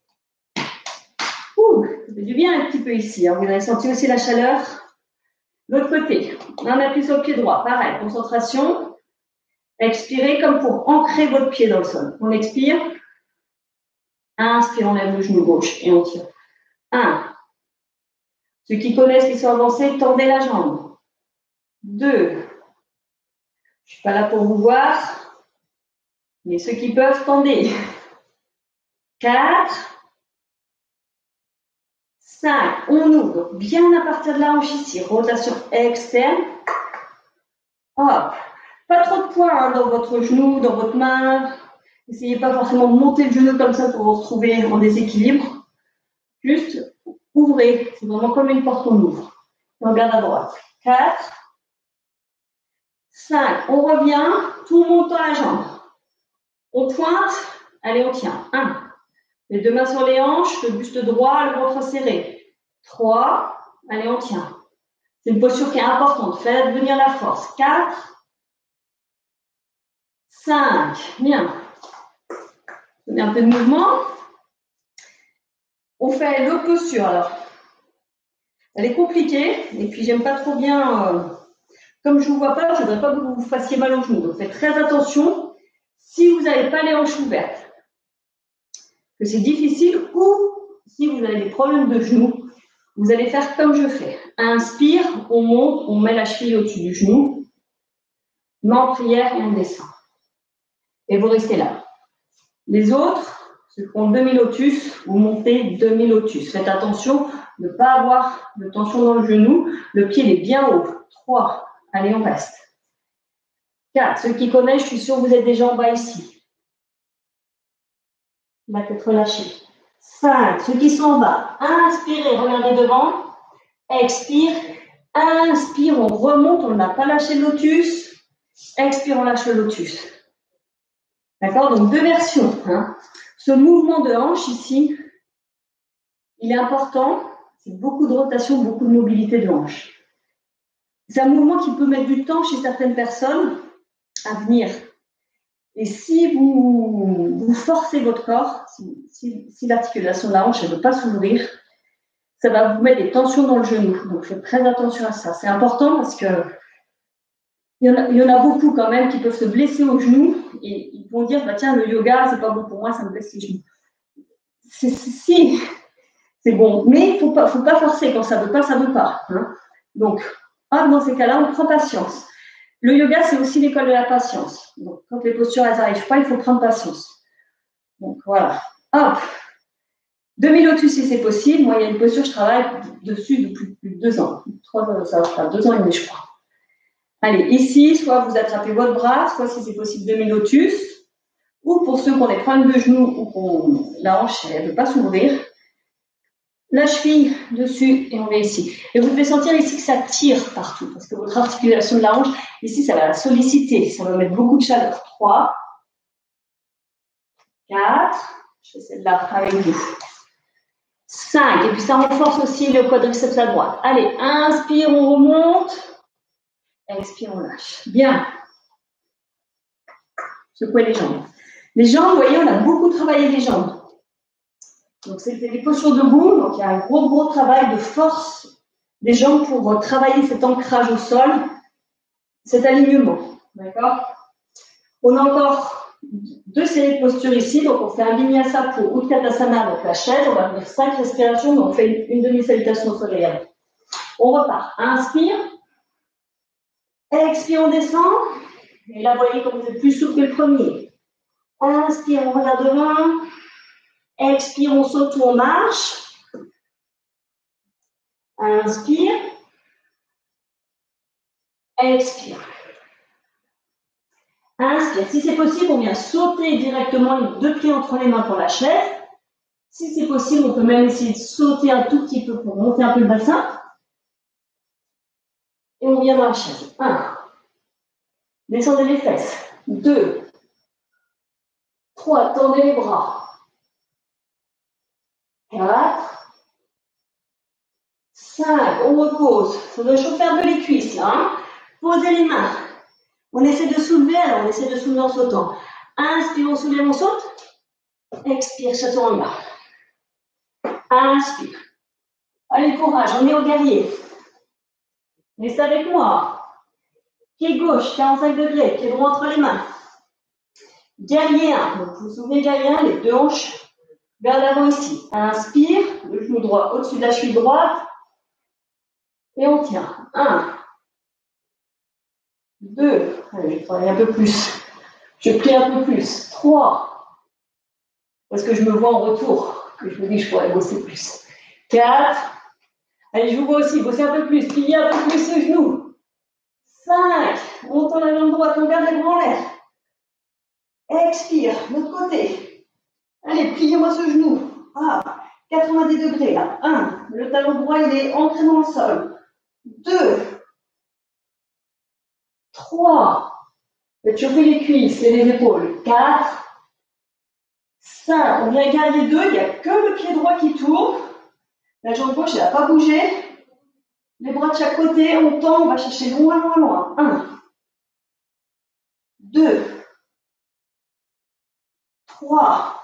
Ouh, ça fait du bien un petit peu ici. Hein. Vous avez senti aussi la chaleur. L'autre côté. On appuie sur le pied droit. Pareil. Concentration. Expirez comme pour ancrer votre pied dans le sol. On expire. Inspire, on lève le genou gauche et on tire. Un. Ceux qui connaissent, qui sont avancés, tendez la jambe. Deux. Je ne suis pas là pour vous voir, mais ceux qui peuvent, tendez. Quatre. Cinq. On ouvre bien à partir de la hanche ici. Rotation externe. Hop. Pas trop de poids hein, dans votre genou, dans votre main. N'essayez pas forcément de monter le genou comme ça pour vous retrouver en déséquilibre. Juste ouvrez. C'est vraiment comme une porte, on ouvre. On regarde à droite. Quatre. Cinq. On revient. Tout le monde dans la jambe. On pointe. Allez, on tient. Un. Les deux mains sur les hanches. Le buste droit, le ventre serré. Trois. Allez, on tient. C'est une posture qui est importante. Faites venir la force. Quatre. Cinq. Bien. Donnez un peu de mouvement. On fait l'autre posture alors. Elle est compliquée et puis j'aime pas trop bien. Euh, comme je ne vous vois pas, je ne voudrais pas que vous vous fassiez mal aux genoux. Donc faites très attention si vous n'avez pas les hanches ouvertes, que c'est difficile ou si vous avez des problèmes de genoux, vous allez faire comme je fais. Inspire, on monte, on met la cheville au-dessus du genou, main en prière et on descend. Et vous restez là. Les autres, ceux qui ont demi-lotus, vous montez demi-lotus. Faites attention de ne pas avoir de tension dans le genou. Le pied est bien haut. Trois. Allez, on reste. Quatre. Ceux qui connaissent, je suis sûre que vous êtes déjà en bas ici. La tête relâchée. Cinq. Ceux qui sont en bas. Inspirez, regardez devant. Expire. Inspire, on remonte. On n'a pas lâché le lotus. Expire, on lâche le lotus. D'accord? Donc, deux versions. Hein. Ce mouvement de hanche ici, il est important. C'est beaucoup de rotation, beaucoup de mobilité de hanche. C'est un mouvement qui peut mettre du temps chez certaines personnes à venir. Et si vous, vous forcez votre corps, si, si, si l'articulation de la hanche ne veut pas s'ouvrir, ça va vous mettre des tensions dans le genou. Donc, faites très attention à ça. C'est important parce que Il y, en a, il y en a beaucoup quand même qui peuvent se blesser au genou et ils vont dire bah, tiens, le yoga, c'est pas bon pour moi, ça me blesse les genoux. C'est, c'est, si, c'est bon, mais il ne faut pas, faut pas forcer. Quand ça ne veut pas, ça ne veut pas. Hein. Donc, hop, dans ces cas-là, on prend patience. Le yoga, c'est aussi l'école de la patience. Donc, quand les postures elles n'arrivent pas, il faut prendre patience. Donc, voilà. Hop. Demi-lotus, si c'est possible. Moi, il y a une posture, je travaille dessus depuis plus de deux ans. Trois, ça va faire deux ans et demi, je crois. Allez, ici, soit vous attrapez votre bras, soit si c'est possible demi-lotus, ou pour ceux qui ont des problèmes de genoux ou qu'on la hanche, elle ne veut pas s'ouvrir, la cheville dessus et on est ici. Et vous devez sentir ici que ça tire partout, parce que votre articulation de la hanche, ici, ça va la solliciter, ça va mettre beaucoup de chaleur. trois, quatre, je fais celle-là avec vous. cinq, et puis ça renforce aussi le quadriceps à droite. Allez, inspire, on remonte. Expire, on lâche. Bien. Secouez les jambes. Les jambes, vous voyez, on a beaucoup travaillé les jambes. Donc, c'était des postures debout. Donc, il y a un gros, gros travail de force des jambes pour travailler cet ancrage au sol, cet alignement. D'accord? On a encore deux séries de postures ici. Donc, on fait un vinyasa pour Utkatasana, donc la chaise. On va faire cinq respirations, mais on fait une, une demi-salutation au soleil. On repart. Inspire. Expire, on descend. Et là, vous voyez comme vous êtes plus souple que le premier. Inspire, on regarde devant. Expire, on saute ou on marche. Inspire. Expire. Inspire. Si c'est possible, on vient sauter directement les deux pieds entre les mains pour la chaise. Si c'est possible, on peut même essayer de sauter un tout petit peu pour monter un peu le bassin. Et on vient dans la chaise. un. Descendez les fesses. deux. trois. Tendez les bras. quatre. cinq. On repose. Ça doit chauffer un peu les cuisses là. Hein. Posez les mains. On essaie de soulever, alors on essaie de soulever en sautant. Inspire, on soulève, on saute. Expire, chaturanga. Inspire. Allez, courage, on est au guerrier. Restez avec moi. Pied gauche, quarante-cinq degrés, pied droit entre les mains. Guerrier un. Donc, vous vous souvenez, guerrier un, les deux hanches vers l'avant ici. Inspire, le genou droit au-dessus de la cheville droite. Et on tient. un. deux. Allez, je travaille un peu plus. Je plie un peu plus. trois. Parce que je me vois en retour. Que je me dis que je pourrais bosser plus. quatre. Allez, je vous vois aussi. Bosser un peu plus. Plier un peu plus ce genou. cinq. Montons la jambe droite. On garde les bras en l'air. Expire. L'autre côté. Allez, pliez-moi ce genou. Ah, quatre-vingt-dix degrés là. un. Le talon droit, il est ancré dans le sol. deux. trois. Faites chauffer les cuisses et les épaules. quatre. cinq. On vient garder deux. Il n'y a que le pied droit qui tourne. La jambe gauche, elle n'a pas bougé. Les bras de chaque côté, on tend, on va chercher loin, loin, loin. un. deux. trois.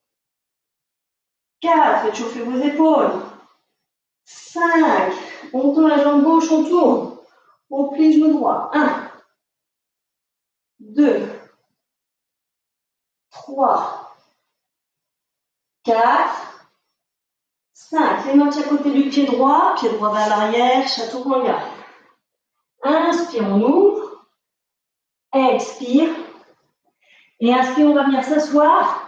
quatre. Faites chauffer vos épaules. cinq. On tourne la jambe gauche, on tourne. On plie le genou droit. un. deux. trois. quatre. cinq. Les mains de chaque côté du pied droit. Pied droit vers l'arrière. Chaturanga. Inspire, on ouvre. Expire. Et inspire, on va venir s'asseoir.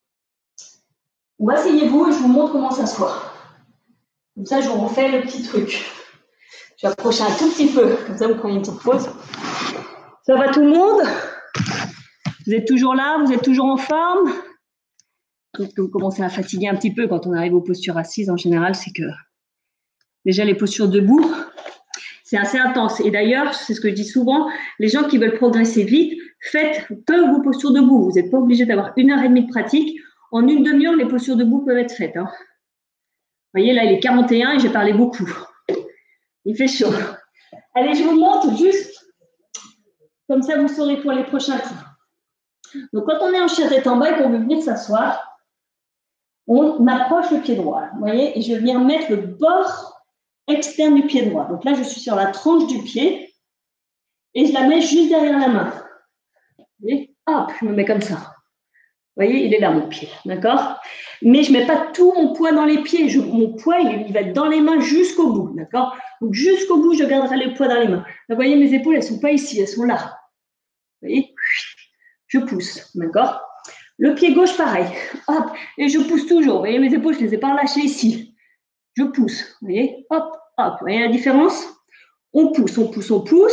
Ou asseyez-vous et je vous montre comment s'asseoir. Comme ça, je vous refais le petit truc. Je vais approcher un tout petit peu. Comme ça, vous prenez une petite pause. Ça va tout le monde? Vous êtes toujours là? Vous êtes toujours en forme? Peut-être que vous commencez à fatiguer un petit peu quand on arrive aux postures assises. En général, c'est que déjà les postures debout, c'est assez intense. Et d'ailleurs, c'est ce que je dis souvent, les gens qui veulent progresser vite, faites que vos postures debout. Vous n'êtes pas obligé d'avoir une heure et demie de pratique. En une demi-heure, les postures debout peuvent être faites. Hein. Vous voyez, là, il est quarante et un et j'ai parlé beaucoup. Il fait chaud. Allez, je vous montre juste, comme ça vous saurez pour les prochains coups. Donc, quand on est en chaise tête en bas et qu'on veut venir s'asseoir, on approche le pied droit. Vous voyez, et je vais venir mettre le bord externe du pied droit. Donc là, je suis sur la tranche du pied et je la mets juste derrière la main. Vous voyez, hop, je me mets comme ça. Vous voyez, il est là, mon pied, d'accord? Mais je ne mets pas tout mon poids dans les pieds. Je, mon poids, il, il va être dans les mains jusqu'au bout, d'accord? Donc, jusqu'au bout, je garderai le poids dans les mains. Vous voyez, mes épaules, elles ne sont pas ici, elles sont là. Vous voyez? Je pousse, d'accord? Le pied gauche, pareil. Hop, et je pousse toujours. Vous voyez, mes épaules, je ne les ai pas relâchées ici. Je pousse, vous voyez? Hop, hop. Vous voyez la différence? On pousse, on pousse, on pousse.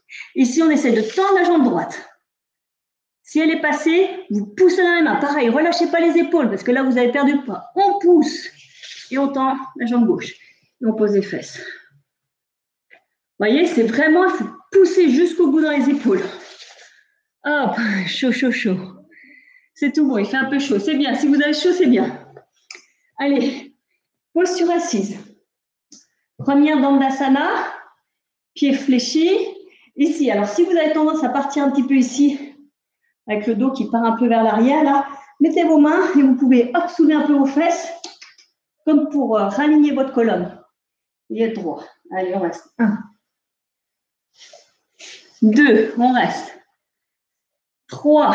Ici, on essaie de tendre la jambe droite. Si elle est passée, vous poussez dans les mains. Pareil, relâchez pas les épaules parce que là, vous avez perdu le poids. On pousse et on tend la jambe gauche. Et on pose les fesses. Vous voyez, c'est vraiment, il faut pousser jusqu'au bout dans les épaules. Hop, chaud, chaud, chaud. C'est tout bon, il fait un peu chaud. C'est bien, si vous avez chaud, c'est bien. Allez, posture assise. Première Dandasana, pied fléchi. Ici, alors si vous avez tendance à partir un petit peu ici, avec le dos qui part un peu vers l'arrière, là, mettez vos mains et vous pouvez hop, soulever un peu vos fesses, comme pour euh, raligner votre colonne. Et être droit. Allez, on reste. Un. Deux, on reste. Trois.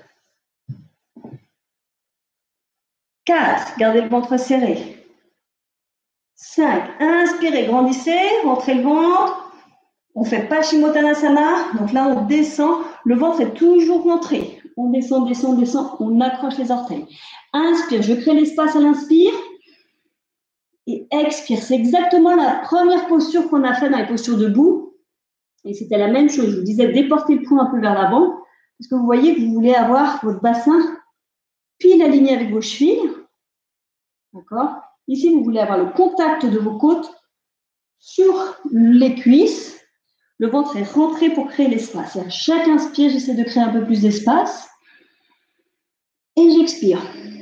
Quatre, gardez le ventre serré. Cinq, inspirez, grandissez, rentrez le ventre. On ne fait pas Paschimottanasana, donc là on descend, le ventre est toujours rentré. On descend, descend, descend, on accroche les orteils. Inspire, je crée l'espace à l'inspire. Et expire, c'est exactement la première posture qu'on a fait dans les postures debout. Et c'était la même chose, je vous disais, déportez le poing un peu vers l'avant, parce que vous voyez que vous voulez avoir votre bassin pile aligné avec vos chevilles. D'accord? Ici, vous voulez avoir le contact de vos côtes sur les cuisses. Le ventre est rentré pour créer l'espace. Et à chaque inspire, j'essaie de créer un peu plus d'espace. Et j'expire.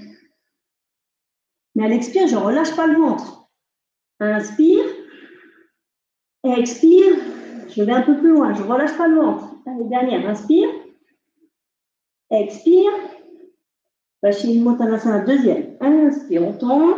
Mais à l'expire, je ne relâche pas le ventre. Inspire. Expire. Je vais un peu plus loin. Je ne relâche pas le ventre. Allez, dernière. Inspire. Expire. Paschimottanasana, deuxième. Inspire, on tombe.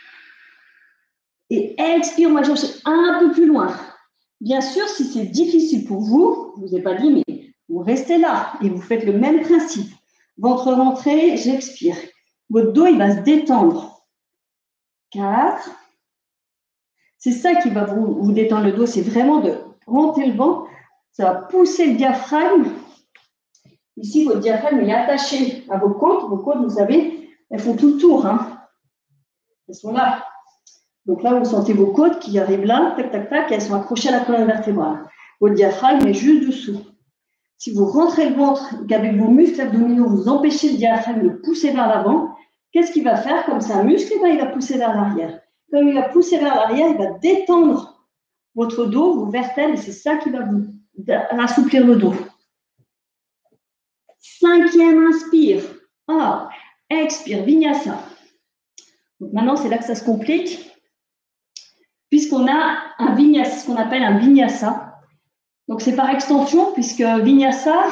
Et expire, on va chercher un peu plus loin. Bien sûr, si c'est difficile pour vous, je ne vous ai pas dit, mais vous restez là et vous faites le même principe. Ventre rentré, j'expire. Votre dos, il va se détendre. Quatre. C'est ça qui va vous, vous détendre le dos, c'est vraiment de rentrer le ventre. Ça va pousser le diaphragme. Ici, votre diaphragme est attaché à vos côtes. Vos côtes, vous savez, elles font tout le tour. Hein. Elles sont là. Donc là, vous sentez vos côtes qui arrivent là, tac, tac, tac, elles sont accrochées à la colonne vertébrale. Votre diaphragme est juste dessous. Si vous rentrez le ventre et qu'avec vos muscles abdominaux, vous empêchez le diaphragme de pousser vers l'avant, qu'est-ce qu'il va faire? Comme c'est un muscle, eh bien, il va pousser vers l'arrière. Comme il va pousser vers l'arrière, il va détendre votre dos, vos vertèbres, et c'est ça qui va vous assouplir le dos. Cinquième inspire. Ah, expire, vinyasa. Donc maintenant, c'est là que ça se complique. Puisqu'on a un vinyasa, ce qu'on appelle un vinyasa. Donc, c'est par extension, puisque vinyasa,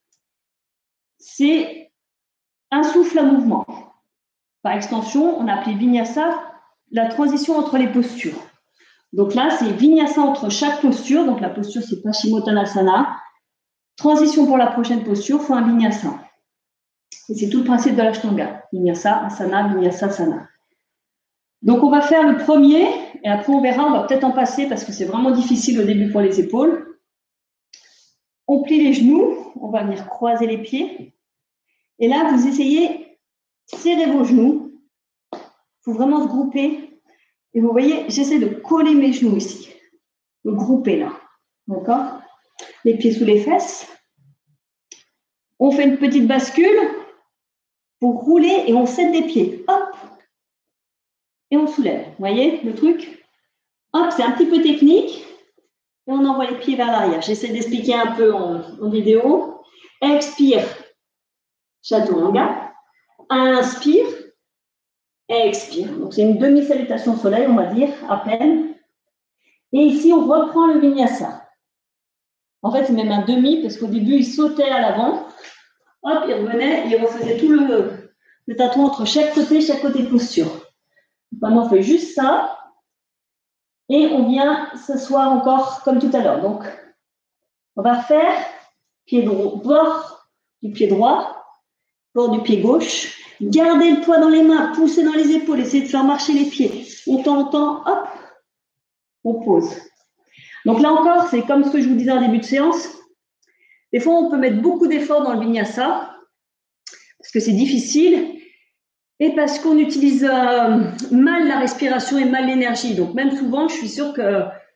c'est un souffle à mouvement. Par extension, on a appelé vinyasa la transition entre les postures. Donc là, c'est vinyasa entre chaque posture. Donc, la posture, c'est Paschimottanasana. Transition pour la prochaine posture, il faut un vinyasa. Et c'est tout le principe de l'Ashtanga. Vinyasa, asana, vinyasa, asana. Donc, on va faire le premier, et après, on verra, on va peut-être en passer parce que c'est vraiment difficile au début pour les épaules. On plie les genoux, on va venir croiser les pieds. Et là, vous essayez, serrez vos genoux. Il faut vraiment se grouper. Et vous voyez, j'essaie de coller mes genoux ici. De grouper là. D'accord? Les pieds sous les fesses. On fait une petite bascule pour rouler et on cède des pieds. Hop! Et on soulève. Vous voyez le truc? Hop, c'est un petit peu technique. Et on envoie les pieds vers l'arrière. J'essaie d'expliquer un peu en, en vidéo. Expire, chaturanga. Inspire, expire. Donc, c'est une demi-salutation au soleil, on va dire, à peine. Et ici, on reprend le vinyasa. En fait, c'est même un demi, parce qu'au début, il sautait à l'avant. Hop, il revenait, il refaisait tout le, le tatouage entre chaque côté, chaque côté de posture. Maintenant, on fait juste ça. Et on vient s'asseoir encore comme tout à l'heure. Donc, on va faire pied droit, bord du pied droit, bord du pied gauche. Gardez le poids dans les mains, poussez dans les épaules, essayez de faire marcher les pieds. On tend, on tend, hop, on pose. Donc là encore, c'est comme ce que je vous disais en début de séance. Des fois, on peut mettre beaucoup d'efforts dans le vinyasa parce que c'est difficile. Et parce qu'on utilise euh, mal la respiration et mal l'énergie. Donc, même souvent, je suis sûre que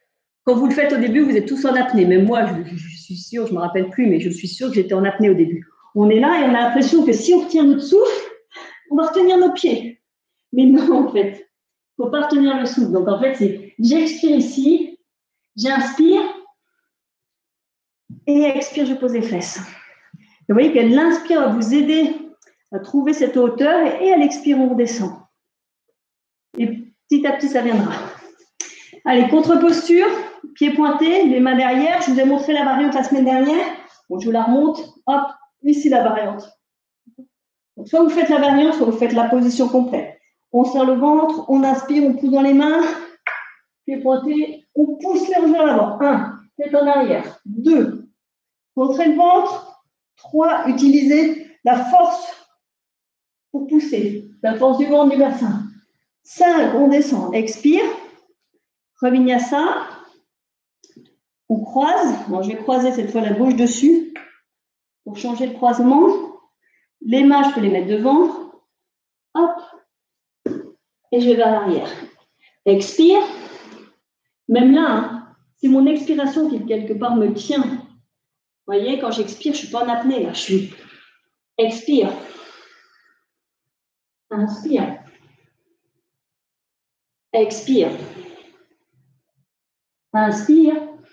quand vous le faites au début, vous êtes tous en apnée. Même moi, je, je suis sûre, je ne me rappelle plus, mais je suis sûre que j'étais en apnée au début. On est là et on a l'impression que si on retient notre souffle, on va retenir nos pieds. Mais non, en fait, il ne faut pas retenir le souffle. Donc, en fait, c'est j'expire ici, j'inspire et expire, je pose les fesses. Vous voyez qu'elle l'inspire va vous aider à trouver cette hauteur et à l'expire, on redescend. Et petit à petit, ça viendra. Allez, contre-posture, pieds pointés, les mains derrière. Je vous ai montré la variante la semaine dernière. Bon, je vous la remonte. Hop, ici la variante. Donc, soit vous faites la variante, soit vous faites la position complète. On serre le ventre, on inspire, on pousse dans les mains. Pieds pointés, on pousse les vers l'avant. Un, tête en arrière. Deux, contrez le ventre. Trois, utilisez la force pour pousser. La force du ventre, du bassin. Cinq, on descend. Expire. Revinyasa. On croise. Bon, je vais croiser cette fois la gauche dessus pour changer le croisement. Les mains, je peux les mettre devant. Hop. Et je vais vers l'arrière. Expire. Même là, hein, c'est mon expiration qui, quelque part, me tient. Vous voyez, quand j'expire, je ne suis pas en apnée, là. Je suis. Expire. Inspire. Expire. Inspire.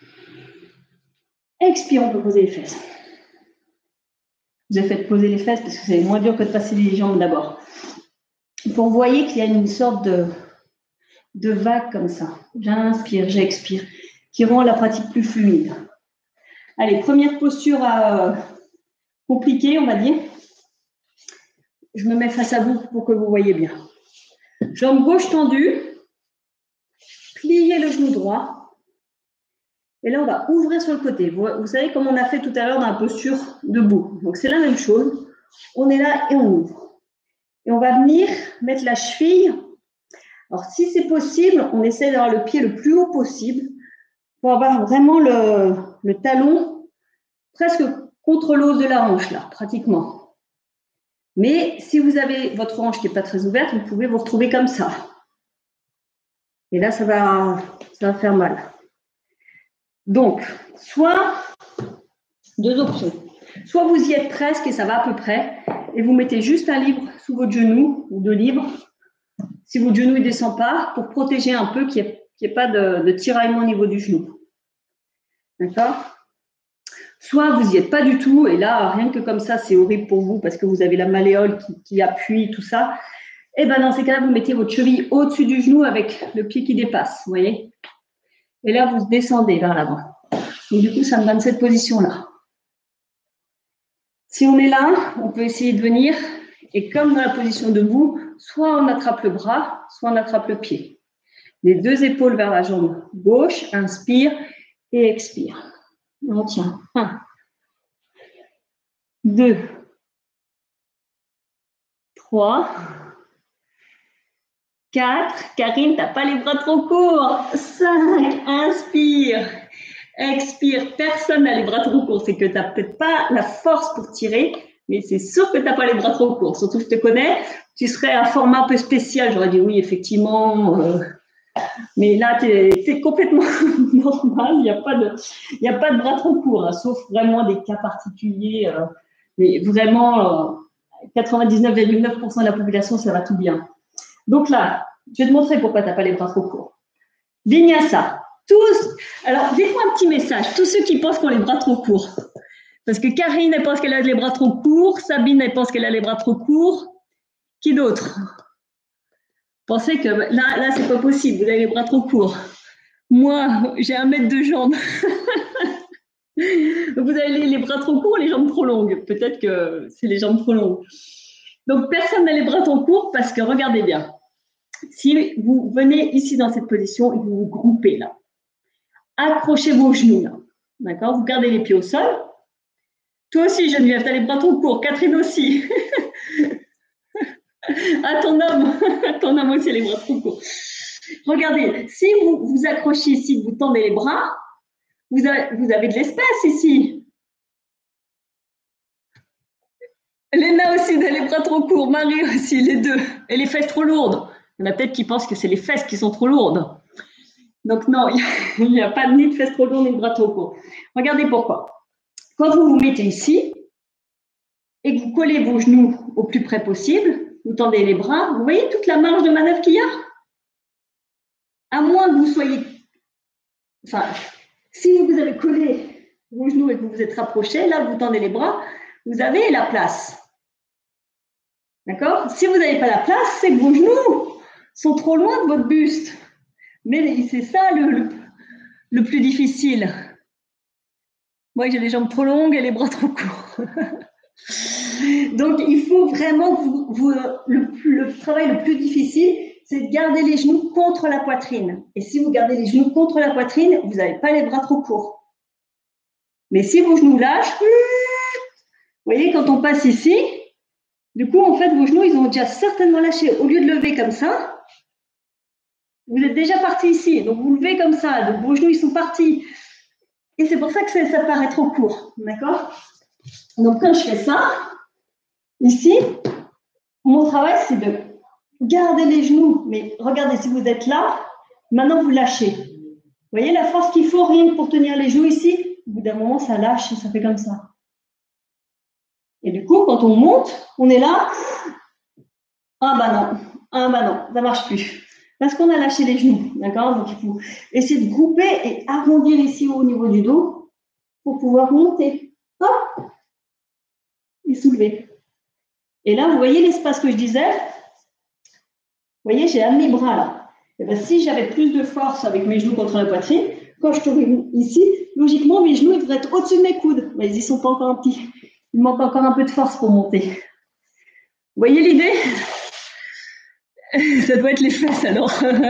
Expire, on peut poser les fesses. Vous avez fait poser les fesses parce que c'est moins dur que de passer les jambes d'abord. Vous voyez qu'il y a une sorte de, de vague comme ça. J'inspire, j'expire, qui rend la pratique plus fluide. Allez, première posture euh, compliquée, on va dire. Je me mets face à vous pour que vous voyez bien. Jambe gauche tendue. Pliez le genou droit. Et là, on va ouvrir sur le côté. Vous, vous savez comme on a fait tout à l'heure dans la posture debout. Donc, c'est la même chose. On est là et on ouvre. Et on va venir mettre la cheville. Alors, si c'est possible, on essaie d'avoir le pied le plus haut possible pour avoir vraiment le, le talon presque contre l'os de la hanche, là, pratiquement. Mais si vous avez votre hanche qui n'est pas très ouverte, vous pouvez vous retrouver comme ça. Et là, ça va, ça va faire mal. Donc, soit deux options. Soit vous y êtes presque et ça va à peu près, et vous mettez juste un livre sous votre genou, ou deux livres, si votre genou ne descend pas, pour protéger un peu qu'il n'y ait, qu'il n'y ait pas de, de tiraillement au niveau du genou. D'accord? Soit vous n'y êtes pas du tout, et là, rien que comme ça, c'est horrible pour vous parce que vous avez la malléole qui, qui appuie, tout ça. Et bien, dans ces cas-là, vous mettez votre cheville au-dessus du genou avec le pied qui dépasse, vous voyez? Et là, vous descendez vers l'avant. Donc, du coup, ça me donne cette position-là. Si on est là, on peut essayer de venir, et comme dans la position debout, soit on attrape le bras, soit on attrape le pied. Les deux épaules vers la jambe gauche, inspire et expire. On tient. Un, deux, trois, quatre. Karine, t'as pas les bras trop courts. Cinq, inspire. Expire, personne n'a les bras trop courts, c'est que tu n'as peut-être pas la force pour tirer, mais c'est sûr que tu n'as pas les bras trop courts. Surtout, je te connais, tu serais un format un peu spécial. J'aurais dit oui, effectivement, euh, mais là, tu es complètement normal, il n'y a, a pas de bras trop courts, hein, sauf vraiment des cas particuliers, euh, mais vraiment, euh, quatre-vingt-dix-neuf virgule neuf pour cent de la population, ça va tout bien. Donc là, je vais te montrer pourquoi tu n'as pas les bras trop courts. Vinyasa. Tous, alors dites-moi un petit message, tous ceux qui pensent qu'on a les bras trop courts. Parce que Karine, elle pense qu'elle a les bras trop courts, Sabine, elle pense qu'elle a les bras trop courts. Qui d'autre? Pensez que là, là c'est pas possible, vous avez les bras trop courts. Moi, j'ai un mètre de jambes. Vous avez les, les bras trop courts, les jambes trop longues. Peut-être que c'est les jambes trop longues. Donc, personne n'a les bras trop courts parce que, regardez bien, si vous venez ici dans cette position et que vous vous groupez là, accrochez vos genoux là, d'accord? Vous gardez les pieds au sol. Toi aussi, Geneviève, tu as les bras trop courts. Catherine aussi. Ah, ton homme, ton homme aussi a les bras trop courts. Regardez, si vous vous accrochez ici, vous tendez les bras, vous avez, vous avez de l'espace ici. Léna aussi, elle a les bras trop courts. Marie aussi, les deux. Et les fesses trop lourdes. Il y en a peut-être qui pensent que c'est les fesses qui sont trop lourdes. Donc non, il n'y a pas ni de fesses trop longues ni de bras trop courts. Regardez pourquoi. Quand vous vous mettez ici et que vous collez vos genoux au plus près possible, vous tendez les bras, vous voyez toute la marge de manœuvre qu'il y a? À moins que vous soyez... Enfin, si vous avez collé vos genoux et que vous vous êtes rapprochés, là, vous tendez les bras, vous avez la place. D'accord? Si vous n'avez pas la place, c'est que vos genoux sont trop loin de votre buste. Mais c'est ça le, le, le plus difficile. Moi, j'ai les jambes trop longues et les bras trop courts. Donc, il faut vraiment, vous, vous, le, le travail le plus difficile, c'est de garder les genoux contre la poitrine. Et si vous gardez les genoux contre la poitrine, vous n'avez pas les bras trop courts. Mais si vos genoux lâchent, vous voyez, quand on passe ici, du coup, en fait, vos genoux, ils ont déjà certainement lâché. Au lieu de lever comme ça, vous êtes déjà parti ici. Donc, vous levez comme ça. Donc, vos genoux, ils sont partis. Et c'est pour ça que ça, ça paraît trop court. D'accord? Donc, quand je fais ça, ici, mon travail, c'est de garder les genoux. Mais regardez, si vous êtes là, maintenant, vous lâchez. Vous voyez la force qu'il faut rien que pour tenir les genoux ici? Au bout d'un moment, ça lâche et ça fait comme ça. Et du coup, quand on monte, on est là. Ah bah non, ah bah non, ça ne marche plus. Parce qu'on a lâché les genoux, d'accord? Donc, il faut essayer de grouper et arrondir ici au niveau du dos pour pouvoir monter. Hop! Et soulever. Et là, vous voyez l'espace que je disais? Vous voyez, j'ai amené mes bras là. Et bien, si j'avais plus de force avec mes genoux contre la poitrine, quand je tourne ici, logiquement, mes genoux ils devraient être au-dessus de mes coudes. Mais ils n'y sont pas encore un petit. Il manque encore un peu de force pour monter. Vous voyez l'idée? Ça doit être les fesses alors.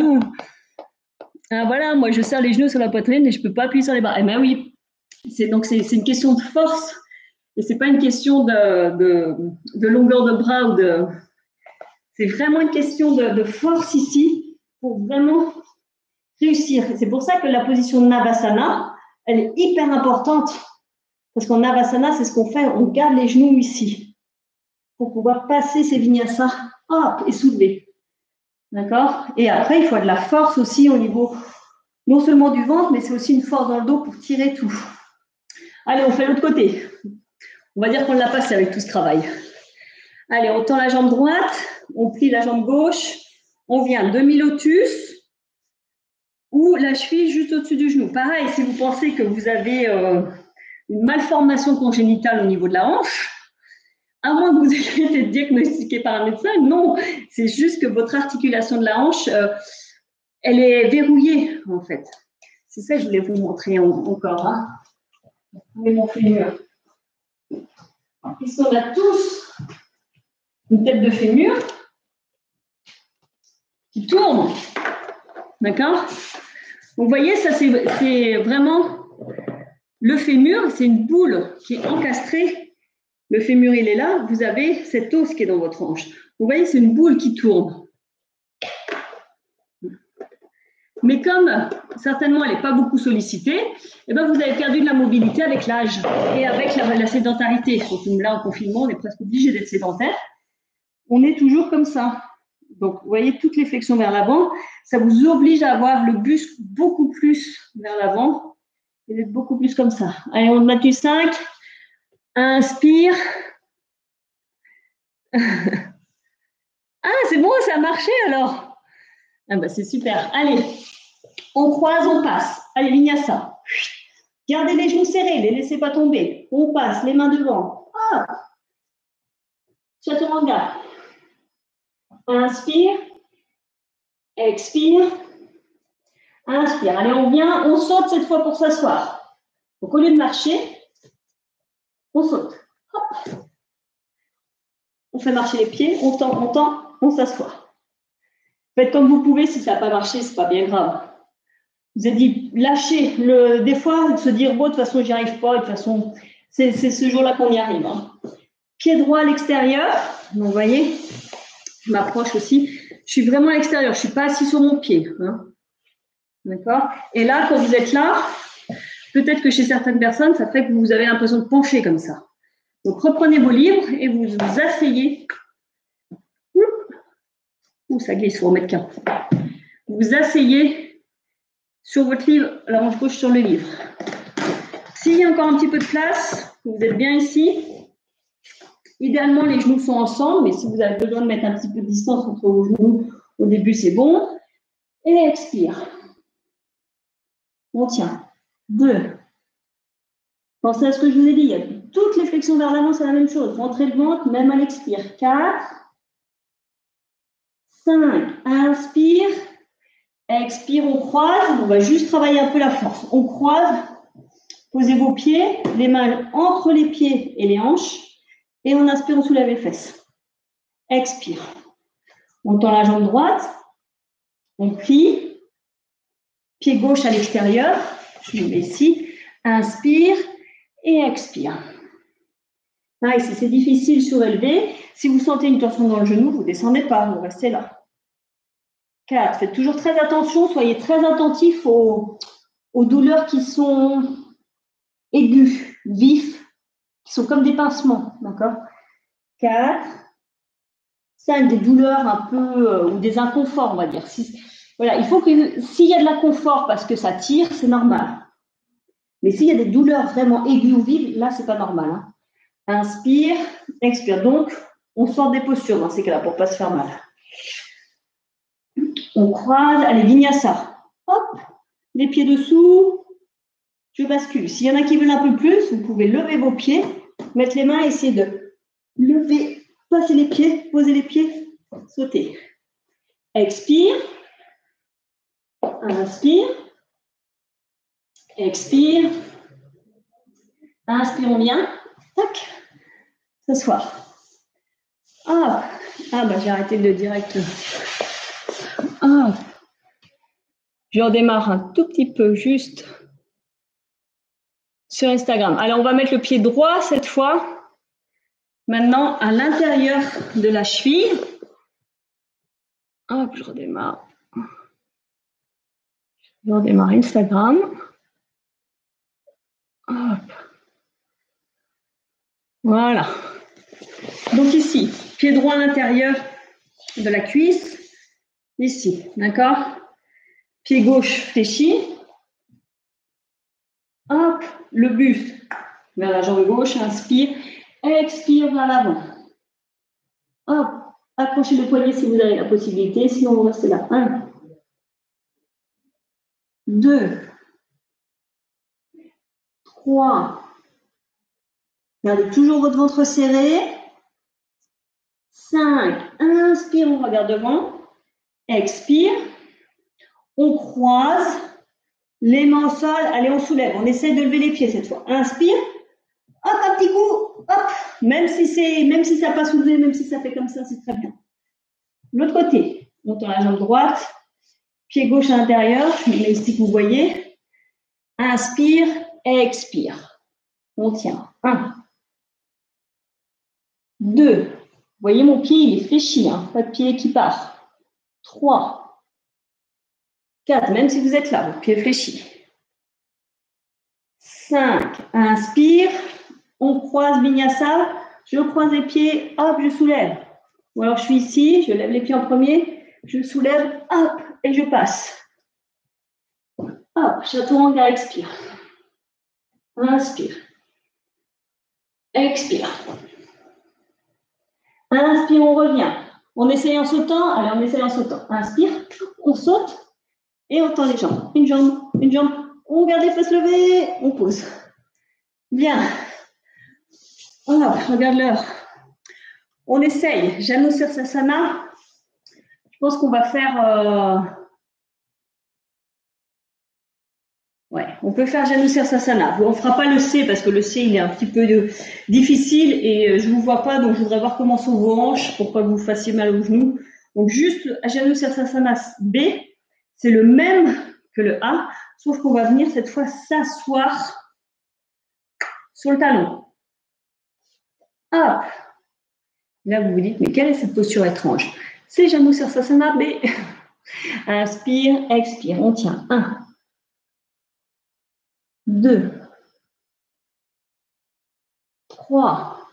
Ah, voilà, moi je serre les genoux sur la poitrine et je ne peux pas appuyer sur les bras. Eh bien oui, c'est, donc c'est, c'est une question de force et ce n'est pas une question de, de, de longueur de bras ou de. C'est vraiment une question de, de force ici pour vraiment réussir. C'est pour ça que la position de Navasana, elle est hyper importante parce qu'en Navasana, c'est ce qu'on fait, on garde les genoux ici pour pouvoir passer ces vinyasas hop, et soulever. D'accord? Et après, il faut de la force aussi au niveau, non seulement du ventre, mais c'est aussi une force dans le dos pour tirer tout. Allez, on fait l'autre côté. On va dire qu'on l'a passé avec tout ce travail. Allez, on tend la jambe droite, on plie la jambe gauche, on vient demi-lotus ou la cheville juste au-dessus du genou. Pareil, si vous pensez que vous avez euh, une malformation congénitale au niveau de la hanche, à moins que vous ayez été diagnostiqué par un médecin, non, c'est juste que votre articulation de la hanche, euh, elle est verrouillée, en fait. C'est ça que je voulais vous montrer en, encore. Hein. Vous pouvez mon fémur. Puisqu'on a tous une tête de fémur qui tourne. D'accord? Donc, vous voyez, ça, c'est, c'est vraiment le fémur, c'est une boule qui est encastrée. Le fémur, il est là. Vous avez cet os qui est dans votre hanche. Vous voyez, c'est une boule qui tourne. Mais comme certainement elle n'est pas beaucoup sollicitée, eh ben vous avez perdu de la mobilité avec l'âge et avec la, la sédentarité. Surtout là, en confinement, on est presque obligé d'être sédentaire. On est toujours comme ça. Donc, vous voyez, toutes les flexions vers l'avant, ça vous oblige à avoir le buste beaucoup plus vers l'avant et d'être beaucoup plus comme ça. Allez, on met du cinq. Inspire. Ah, c'est bon, ça a marché alors. Ah ben, c'est super. Allez. On croise, on passe. Allez, vinyasa. Gardez les genoux serrés, les laissez pas tomber. On passe, les mains devant. Hop. Chaturanga. Inspire. Expire. Inspire. Allez, on vient, on saute cette fois pour s'asseoir. Donc, au lieu de marcher, on saute. Hop. On fait marcher les pieds, on tend, on tend, on s'assoit. Faites comme vous pouvez, si ça n'a pas marché, ce n'est pas bien grave. Vous avez dit, lâchez. Le, des fois, se dire, bon, de toute façon, j'y arrive pas. De toute façon, c'est, c'est ce jour-là qu'on y arrive. Hein. Pied droit à l'extérieur. Donc, vous voyez, je m'approche aussi. Je suis vraiment à l'extérieur. Je ne suis pas assis sur mon pied. Hein. D'accord? Et là, quand vous êtes là, peut-être que chez certaines personnes, ça fait que vous avez l'impression de pencher comme ça. Donc, reprenez vos livres et vous vous asseyez. Ouh, ça glisse, il faut remettre qu'un. Vous vous asseyez sur votre livre, la hanche gauche sur le livre. S'il y a encore un petit peu de place, vous êtes bien ici. Idéalement, les genoux sont ensemble, mais si vous avez besoin de mettre un petit peu de distance entre vos genoux, au début, c'est bon. Et expire. On tient. Deux. Pensez à ce que je vous ai dit. Il y a toutes les flexions vers l'avant, c'est la même chose. Rentrez le ventre, même à l'expire. Quatre. Cinq. Inspire. Expire, on croise. On va juste travailler un peu la force. On croise. Posez vos pieds, les mains entre les pieds et les hanches. Et on inspire, on soulève les fesses. Expire. On tend la jambe droite. On plie. Pied gauche à l'extérieur. Je me mets ici. Inspire et expire. Ah, si c'est difficile surélever, si vous sentez une torsion dans le genou, vous ne descendez pas, vous restez là. quatre. Faites toujours très attention, soyez très attentifs aux, aux douleurs qui sont aiguës, vives, qui sont comme des pincements. D'accord? quatre. cinq. Des douleurs un peu, euh, ou des inconforts, on va dire. Si, voilà, il faut que, s'il y a de l'inconfort parce que ça tire, c'est normal. Mais s'il y a des douleurs vraiment aiguës ou vives, là, c'est pas normal. Hein. Inspire, expire. Donc, on sort des postures dans ces cas-là pour ne pas se faire mal. On croise, allez, vinyasa. Hop, les pieds dessous, je bascule. S'il y en a qui veulent un peu plus, vous pouvez lever vos pieds, mettre les mains, essayer de lever, passer les pieds, poser les pieds, sauter. Expire, inspire, expire, inspirons bien, tac, s'asseoir. Ah, ah bah j'ai arrêté le direct. Ah. Je redémarre un tout petit peu juste sur Instagram. Alors, on va mettre le pied droit cette fois. Maintenant, à l'intérieur de la cheville. Hop, je redémarre. Je redémarre Instagram. Hop. Voilà. Donc ici, pied droit à l'intérieur de la cuisse. Ici, d'accord? Pied gauche fléchi. Hop, le buste vers la jambe gauche, inspire. Expire vers l'avant. Hop, accrochez le poignet si vous avez la possibilité, sinon vous restez là. Un, deux, trois. Gardez toujours votre ventre serré. cinq. Inspire, on regarde devant. Expire. On croise. Les mains au sol. Allez, on soulève. On essaie de lever les pieds cette fois. Inspire. Hop, un petit coup. Hop. Même si c'est, même si ça n'a pas soulevé, même si ça fait comme ça, c'est très bien. L'autre côté. On tend la jambe droite. Pied gauche à l'intérieur. Je me mets ici que vous voyez. Inspire. Expire. On tient. un. deux. Vous voyez, mon pied, il est fléchi. Hein. Pas de pied qui part. trois. quatre. Même si vous êtes là, votre pied est fléchi. cinq. Inspire. On croise vinyasa. Je croise les pieds. Hop, je soulève. Ou alors, je suis ici. Je lève les pieds en premier. Je soulève. Hop, et je passe. Hop, chaturanga, expire. Inspire. Expire. Inspire, on revient. On essaye en sautant. Allez, on essaye en sautant. Inspire, on saute et on tend les jambes. Une jambe, une jambe. On garde les fesses levées, on pose. Bien. Voilà, regarde l'heure. On essaye. Janu Sirsasana. Je pense qu'on va faire... Euh... Ouais, on peut faire Janu Sirsasana. On ne fera pas le C parce que le C, il est un petit peu de... difficile et je ne vous vois pas, donc je voudrais voir comment sont vos hanches pour pas que vous fassiez mal aux genoux. Donc juste Janu Sirsasana B, c'est le même que le A, sauf qu'on va venir cette fois s'asseoir sur le talon. Hop. Là, vous vous dites, mais quelle est cette posture étrange? C'est Janu Sirsasana B. Inspire, expire, on tient. un. deux, trois,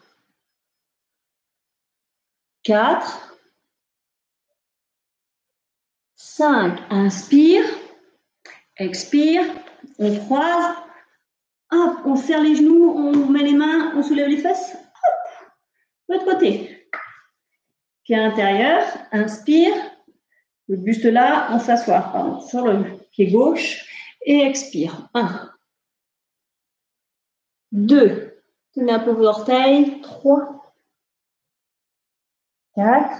quatre, cinq, inspire, expire, on croise, hop, on serre les genoux, on met les mains, on soulève les fesses, hop, de l'autre côté. Pied à l'intérieur, inspire, le buste là, on s'assoit sur le pied gauche et expire. un, deux, tenez un peu vos orteils, trois, quatre,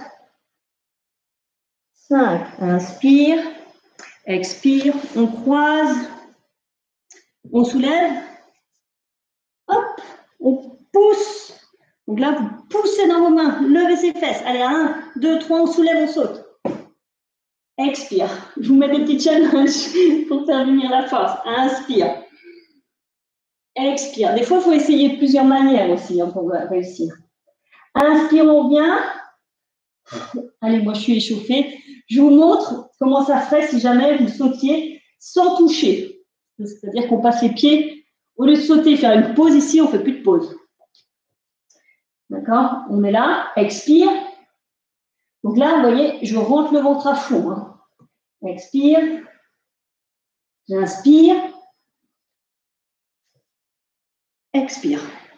cinq, inspire, expire, on croise, on soulève, hop, on pousse. Donc là, vous poussez dans vos mains, levez ses fesses. Allez, un, deux, trois, on soulève, on saute. Expire. Je vous mets des petits challenges pour faire venir la force. Inspire. Expire. Des fois, il faut essayer plusieurs manières aussi hein, pour réussir. Inspire, on vient. Allez, moi, je suis échauffée. Je vous montre comment ça ferait si jamais vous sautiez sans toucher. C'est-à-dire qu'on passe les pieds. Au lieu de sauter, faire une pause ici, on ne fait plus de pause. D'accord? On est là. Expire. Donc là, vous voyez, je rentre le ventre à fond. Hein. Expire. J'inspire. Expire.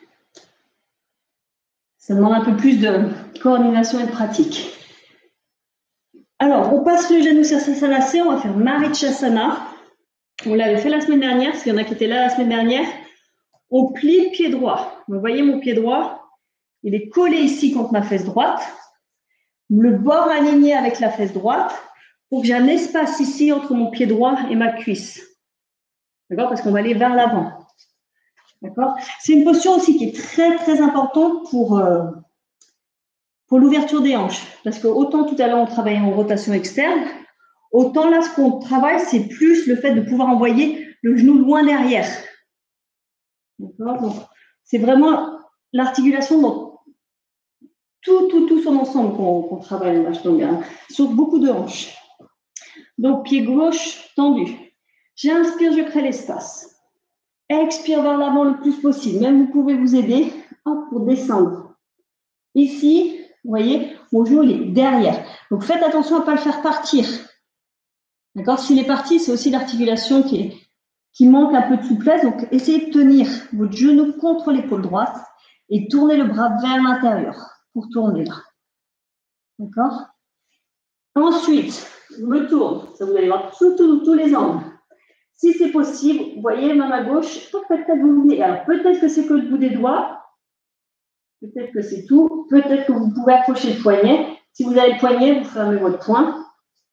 Ça demande un peu plus de coordination et de pratique. Alors, on passe le Janusirsanasana, on va faire Marichasana. On l'avait fait la semaine dernière, s'il y en a qui étaient là la semaine dernière. On plie le pied droit. Vous voyez mon pied droit, il est collé ici contre ma fesse droite. Le bord aligné avec la fesse droite pour que j'ai un espace ici entre mon pied droit et ma cuisse. D'accord? Parce qu'on va aller vers l'avant. D'accord? C'est une posture aussi qui est très, très importante pour, euh, pour l'ouverture des hanches. Parce que autant tout à l'heure, on travaillait en rotation externe, autant là, ce qu'on travaille, c'est plus le fait de pouvoir envoyer le genou loin derrière. D'accord? Donc, c'est vraiment l'articulation dans tout, tout, tout son ensemble qu'on qu'on travaille en Ashtanga, sur beaucoup de hanches. Donc, pied gauche tendu. J'inspire, je crée l'espace. Expire vers l'avant le plus possible. Même vous pouvez vous aider hop, pour descendre. Ici, vous voyez, mon genou il est derrière. Donc, faites attention à ne pas le faire partir. D'accord? S'il est parti, c'est aussi l'articulation qui, est, qui manque un peu de souplesse. Donc, essayez de tenir votre genou contre l'épaule droite et tournez le bras vers l'intérieur pour tourner là. D'accord? Ensuite, je me tourne. Ça, vous allez voir tous, tous, tous les angles. Si c'est possible, vous voyez, main à gauche, peut-être vous venez. Alors, peut-être que c'est que le bout des doigts. Peut-être que c'est tout. Peut-être que vous pouvez accrocher le poignet. Si vous avez le poignet, vous fermez votre poing.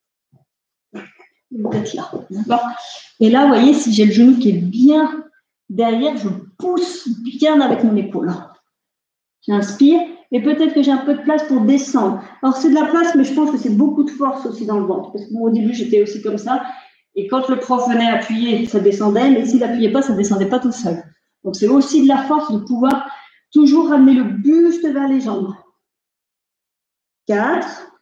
Vous êtes là. D'accord? Et là, vous voyez, si j'ai le genou qui est bien derrière, je pousse bien avec mon épaule. J'inspire. Et peut-être que j'ai un peu de place pour descendre. Alors, c'est de la place, mais je pense que c'est beaucoup de force aussi dans le ventre. Parce que moi, au début, j'étais aussi comme ça. Et quand le prof venait appuyer, ça descendait. Mais s'il n'appuyait pas, ça ne descendait pas tout seul. Donc, c'est aussi de la force de pouvoir toujours ramener le buste vers les jambes. quatre.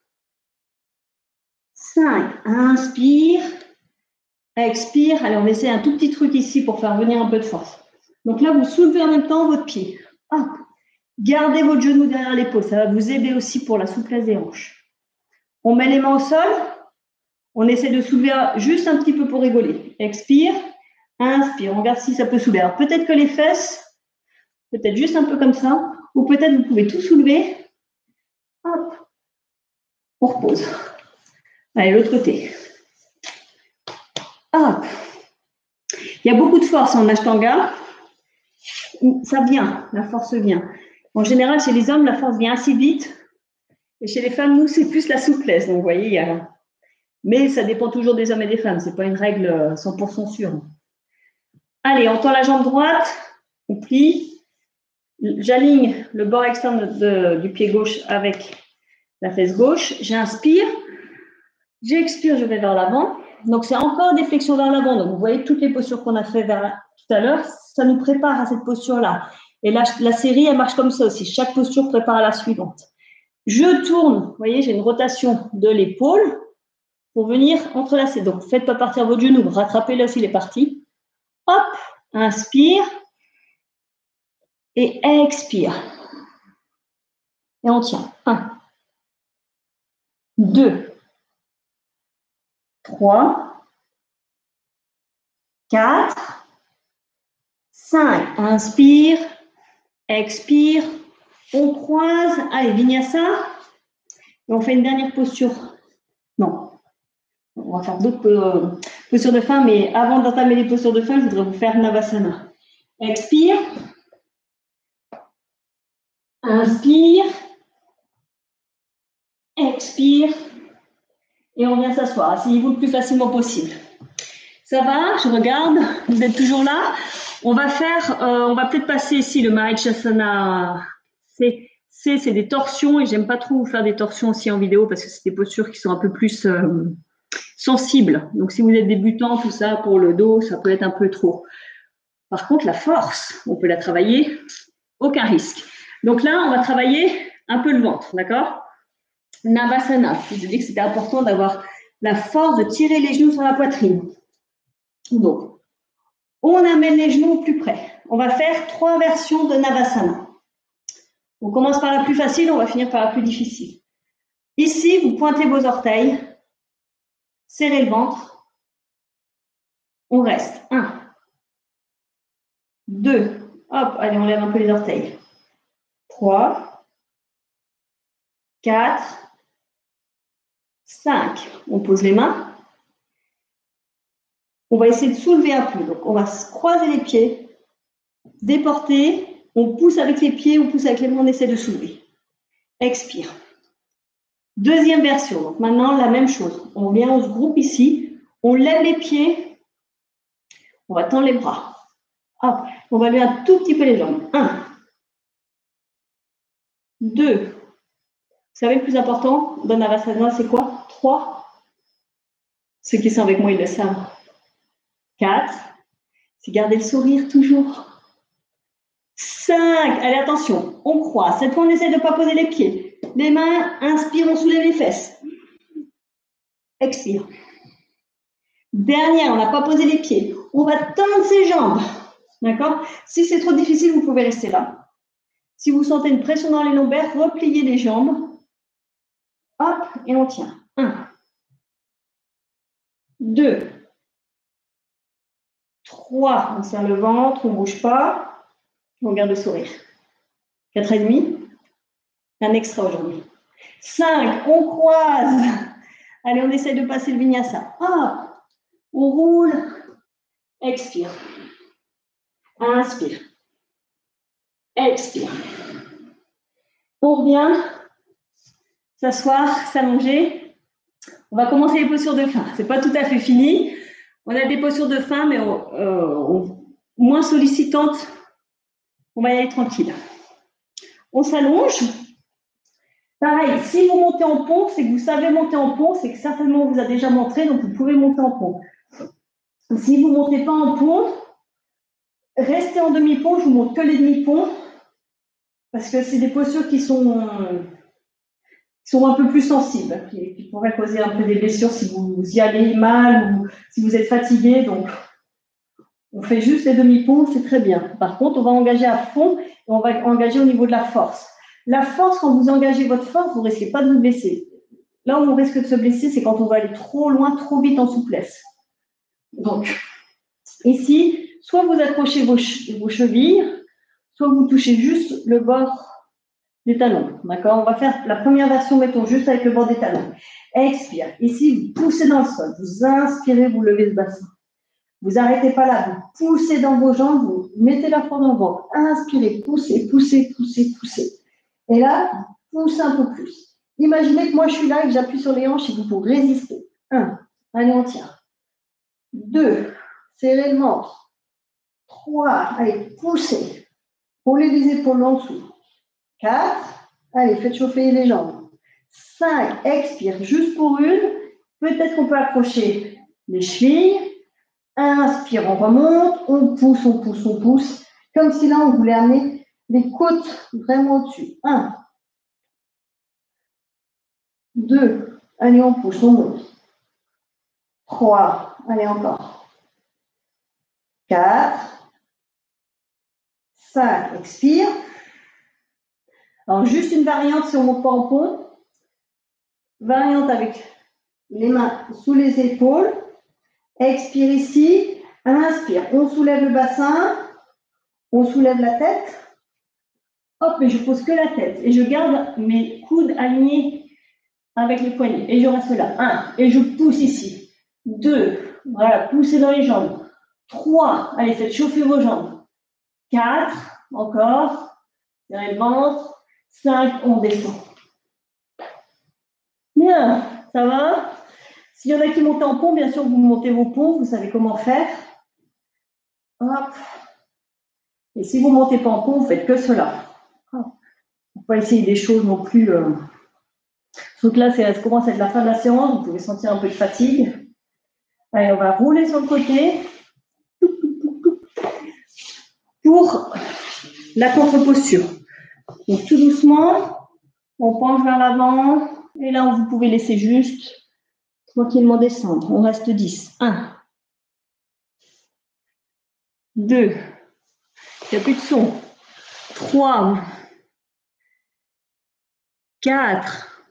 cinq. Inspire. Expire. Allez, on va essayer un tout petit truc ici pour faire venir un peu de force. Donc là, vous soulevez en même temps votre pied. Hop. Gardez votre genou derrière l'épaule. Ça va vous aider aussi pour la souplesse des hanches. On met les mains au sol. On essaie de soulever juste un petit peu pour rigoler. Expire. Inspire. On regarde si ça peut soulever. Alors, peut-être que les fesses, peut-être juste un peu comme ça. Ou peut-être vous pouvez tout soulever. Hop. On repose. Allez, l'autre côté. Hop. Il y a beaucoup de force en Ashtanga. Ça vient. La force vient. En général, chez les hommes, la force vient assez vite. Et chez les femmes, nous, c'est plus la souplesse. Donc, vous voyez, il y a... Mais ça dépend toujours des hommes et des femmes. Ce n'est pas une règle cent pour cent sûre. Allez, on tend la jambe droite. On plie. J'aligne le bord externe de, du pied gauche avec la fesse gauche. J'inspire. J'expire, je vais vers l'avant. Donc, c'est encore des flexions vers l'avant. Donc, vous voyez, toutes les postures qu'on a fait vers, tout à l'heure, ça nous prépare à cette posture-là. Et la, la série, elle marche comme ça aussi. Chaque posture prépare à la suivante. Je tourne. Vous voyez, j'ai une rotation de l'épaule pour venir entrelacer. Donc, faites pas partir votre genou. Rattrapez-le s'il est parti. Hop, inspire. Et expire. Et on tient. un, deux, trois, quatre, cinq. Inspire, expire. On croise. Allez, vinyasa. Et on fait une dernière posture. Non. On va faire d'autres euh, postures de fin, mais avant d'entamer les postures de fin, je voudrais vous faire Navasana. Expire. Inspire. Expire. Et on vient s'asseoir. Asseyez-vous le plus facilement possible. Ça va? Je regarde. Vous êtes toujours là? On va faire, euh, on va peut-être passer ici le Marichyasana. C'est, c'est, c'est des torsions et j'aime pas trop vous faire des torsions aussi en vidéo parce que c'est des postures qui sont un peu plus euh, sensibles. Donc si vous êtes débutant, tout ça pour le dos, ça peut être un peu trop. Par contre, la force, on peut la travailler, aucun risque. Donc là, on va travailler un peu le ventre, d'accord? Navasana. Je vous ai dit que c'était important d'avoir la force de tirer les genoux sur la poitrine. Donc, on amène les genoux au plus près. On va faire trois versions de Navasana. On commence par la plus facile, on va finir par la plus difficile. Ici, vous pointez vos orteils, serrez le ventre. On reste. Un, deux, hop, allez, on lève un peu les orteils. Trois, quatre, cinq. On pose les mains. On va essayer de soulever un peu. Donc, on va croiser les pieds, déporter. On pousse avec les pieds, on pousse avec les mains, on essaie de soulever. Expire. Deuxième version. Donc, maintenant, la même chose. On vient, on se groupe ici. On lève les pieds. On va tendre les bras. Hop. On va lever un tout petit peu les jambes. Un. Deux. Vous savez, le plus important dans Navasana, c'est quoi? Trois. Ceux qui sont avec moi, ils le savent. Quatre. C'est garder le sourire toujours. Cinq. Allez, attention. On croise. Cette fois, on essaie de ne pas poser les pieds. Les mains, inspire, on soulève les fesses. Expire. Dernière, on n'a pas posé les pieds. On va tendre ses jambes. D'accord? Si c'est trop difficile, vous pouvez rester là. Si vous sentez une pression dans les lombaires, repliez les jambes. Hop, et on tient. Un. Deux. Trois. On serre le ventre, on ne bouge pas. On garde le sourire. Quatre et demi. Un extra aujourd'hui. Cinq. On croise. Allez, on essaie de passer le vinyasa. Hop. On roule. Expire. Inspire. Expire. On revient. S'asseoir, s'allonger. On va commencer les postures de fin. Ce n'est pas tout à fait fini. On a des postures de fin, mais on, euh, on, moins sollicitantes. On va y aller tranquille. On s'allonge. Pareil, si vous montez en pont, c'est que vous savez monter en pont, c'est que certainement on vous a déjà montré, donc vous pouvez monter en pont. Si vous ne montez pas en pont, restez en demi-pont, je vous montre que les demi-ponts, parce que c'est des postures qui sont, euh, qui sont un peu plus sensibles, qui, qui pourraient causer un peu des blessures si vous, vous y allez mal ou si vous êtes fatigué. Donc, on fait juste les demi-ponts, c'est très bien. Par contre, on va engager à fond et on va engager au niveau de la force. La force, quand vous engagez votre force, vous ne risquez pas de vous blesser. Là où on risque de se blesser, c'est quand on va aller trop loin, trop vite en souplesse. Donc, ici, soit vous accrochez vos, che vos chevilles, soit vous touchez juste le bord des talons. D'accord? On va faire la première version, mettons juste avec le bord des talons. Expire. Ici, vous poussez dans le sol. Vous inspirez, vous levez le bassin. Vous n'arrêtez pas là. Vous poussez dans vos jambes, vous mettez la force dans le ventre. Inspirez, poussez, poussez, poussez, poussez. Et là, poussez un peu plus. Imaginez que moi, je suis là et que j'appuie sur les hanches et que vous résister. Un. Allez, on tient. Deux. Serrez le ventre. Trois. Allez, poussez. Roulez les épaules en dessous. Quatre. Allez, faites chauffer les jambes. Cinq. Expire juste pour une. Peut-être qu'on peut accrocher les chevilles. Inspire, on remonte. On pousse, on pousse, on pousse. Comme si là, on voulait amener les côtes vraiment au-dessus. Un. Deux. Allez, on pousse, on monte. Trois. Allez, encore. Quatre. Cinq. Expire. Alors, juste une variante si on ne monte pas en pont. Variante avec les mains sous les épaules. Expire ici.
Inspire, on soulève le bassin, on soulève la tête. Hop, mais je pose que la tête et je garde mes coudes alignés avec les poignets. Et je reste là. Un, et je pousse ici. Deux, voilà, poussez dans les jambes. Trois, allez, faites chauffer vos jambes. Quatre, encore, serrez le ventre. Cinq, on descend. Bien, ça va? S'il y en a qui montent en pont, bien sûr, vous montez vos ponts, vous savez comment faire. Hop. Et si vous ne montez pas en pont, vous faites que cela. Il ne faut pas essayer des choses non plus. Euh... Donc là, ça commence à être la fin de la séance, vous pouvez sentir un peu de fatigue. Allez, on va rouler sur le côté. Pour la contre-posture. Donc tout doucement, on penche vers l'avant. Et là, vous pouvez laisser juste tranquillement descendre. On reste dix. un. deux. Il n'y a plus de son. trois. quatre.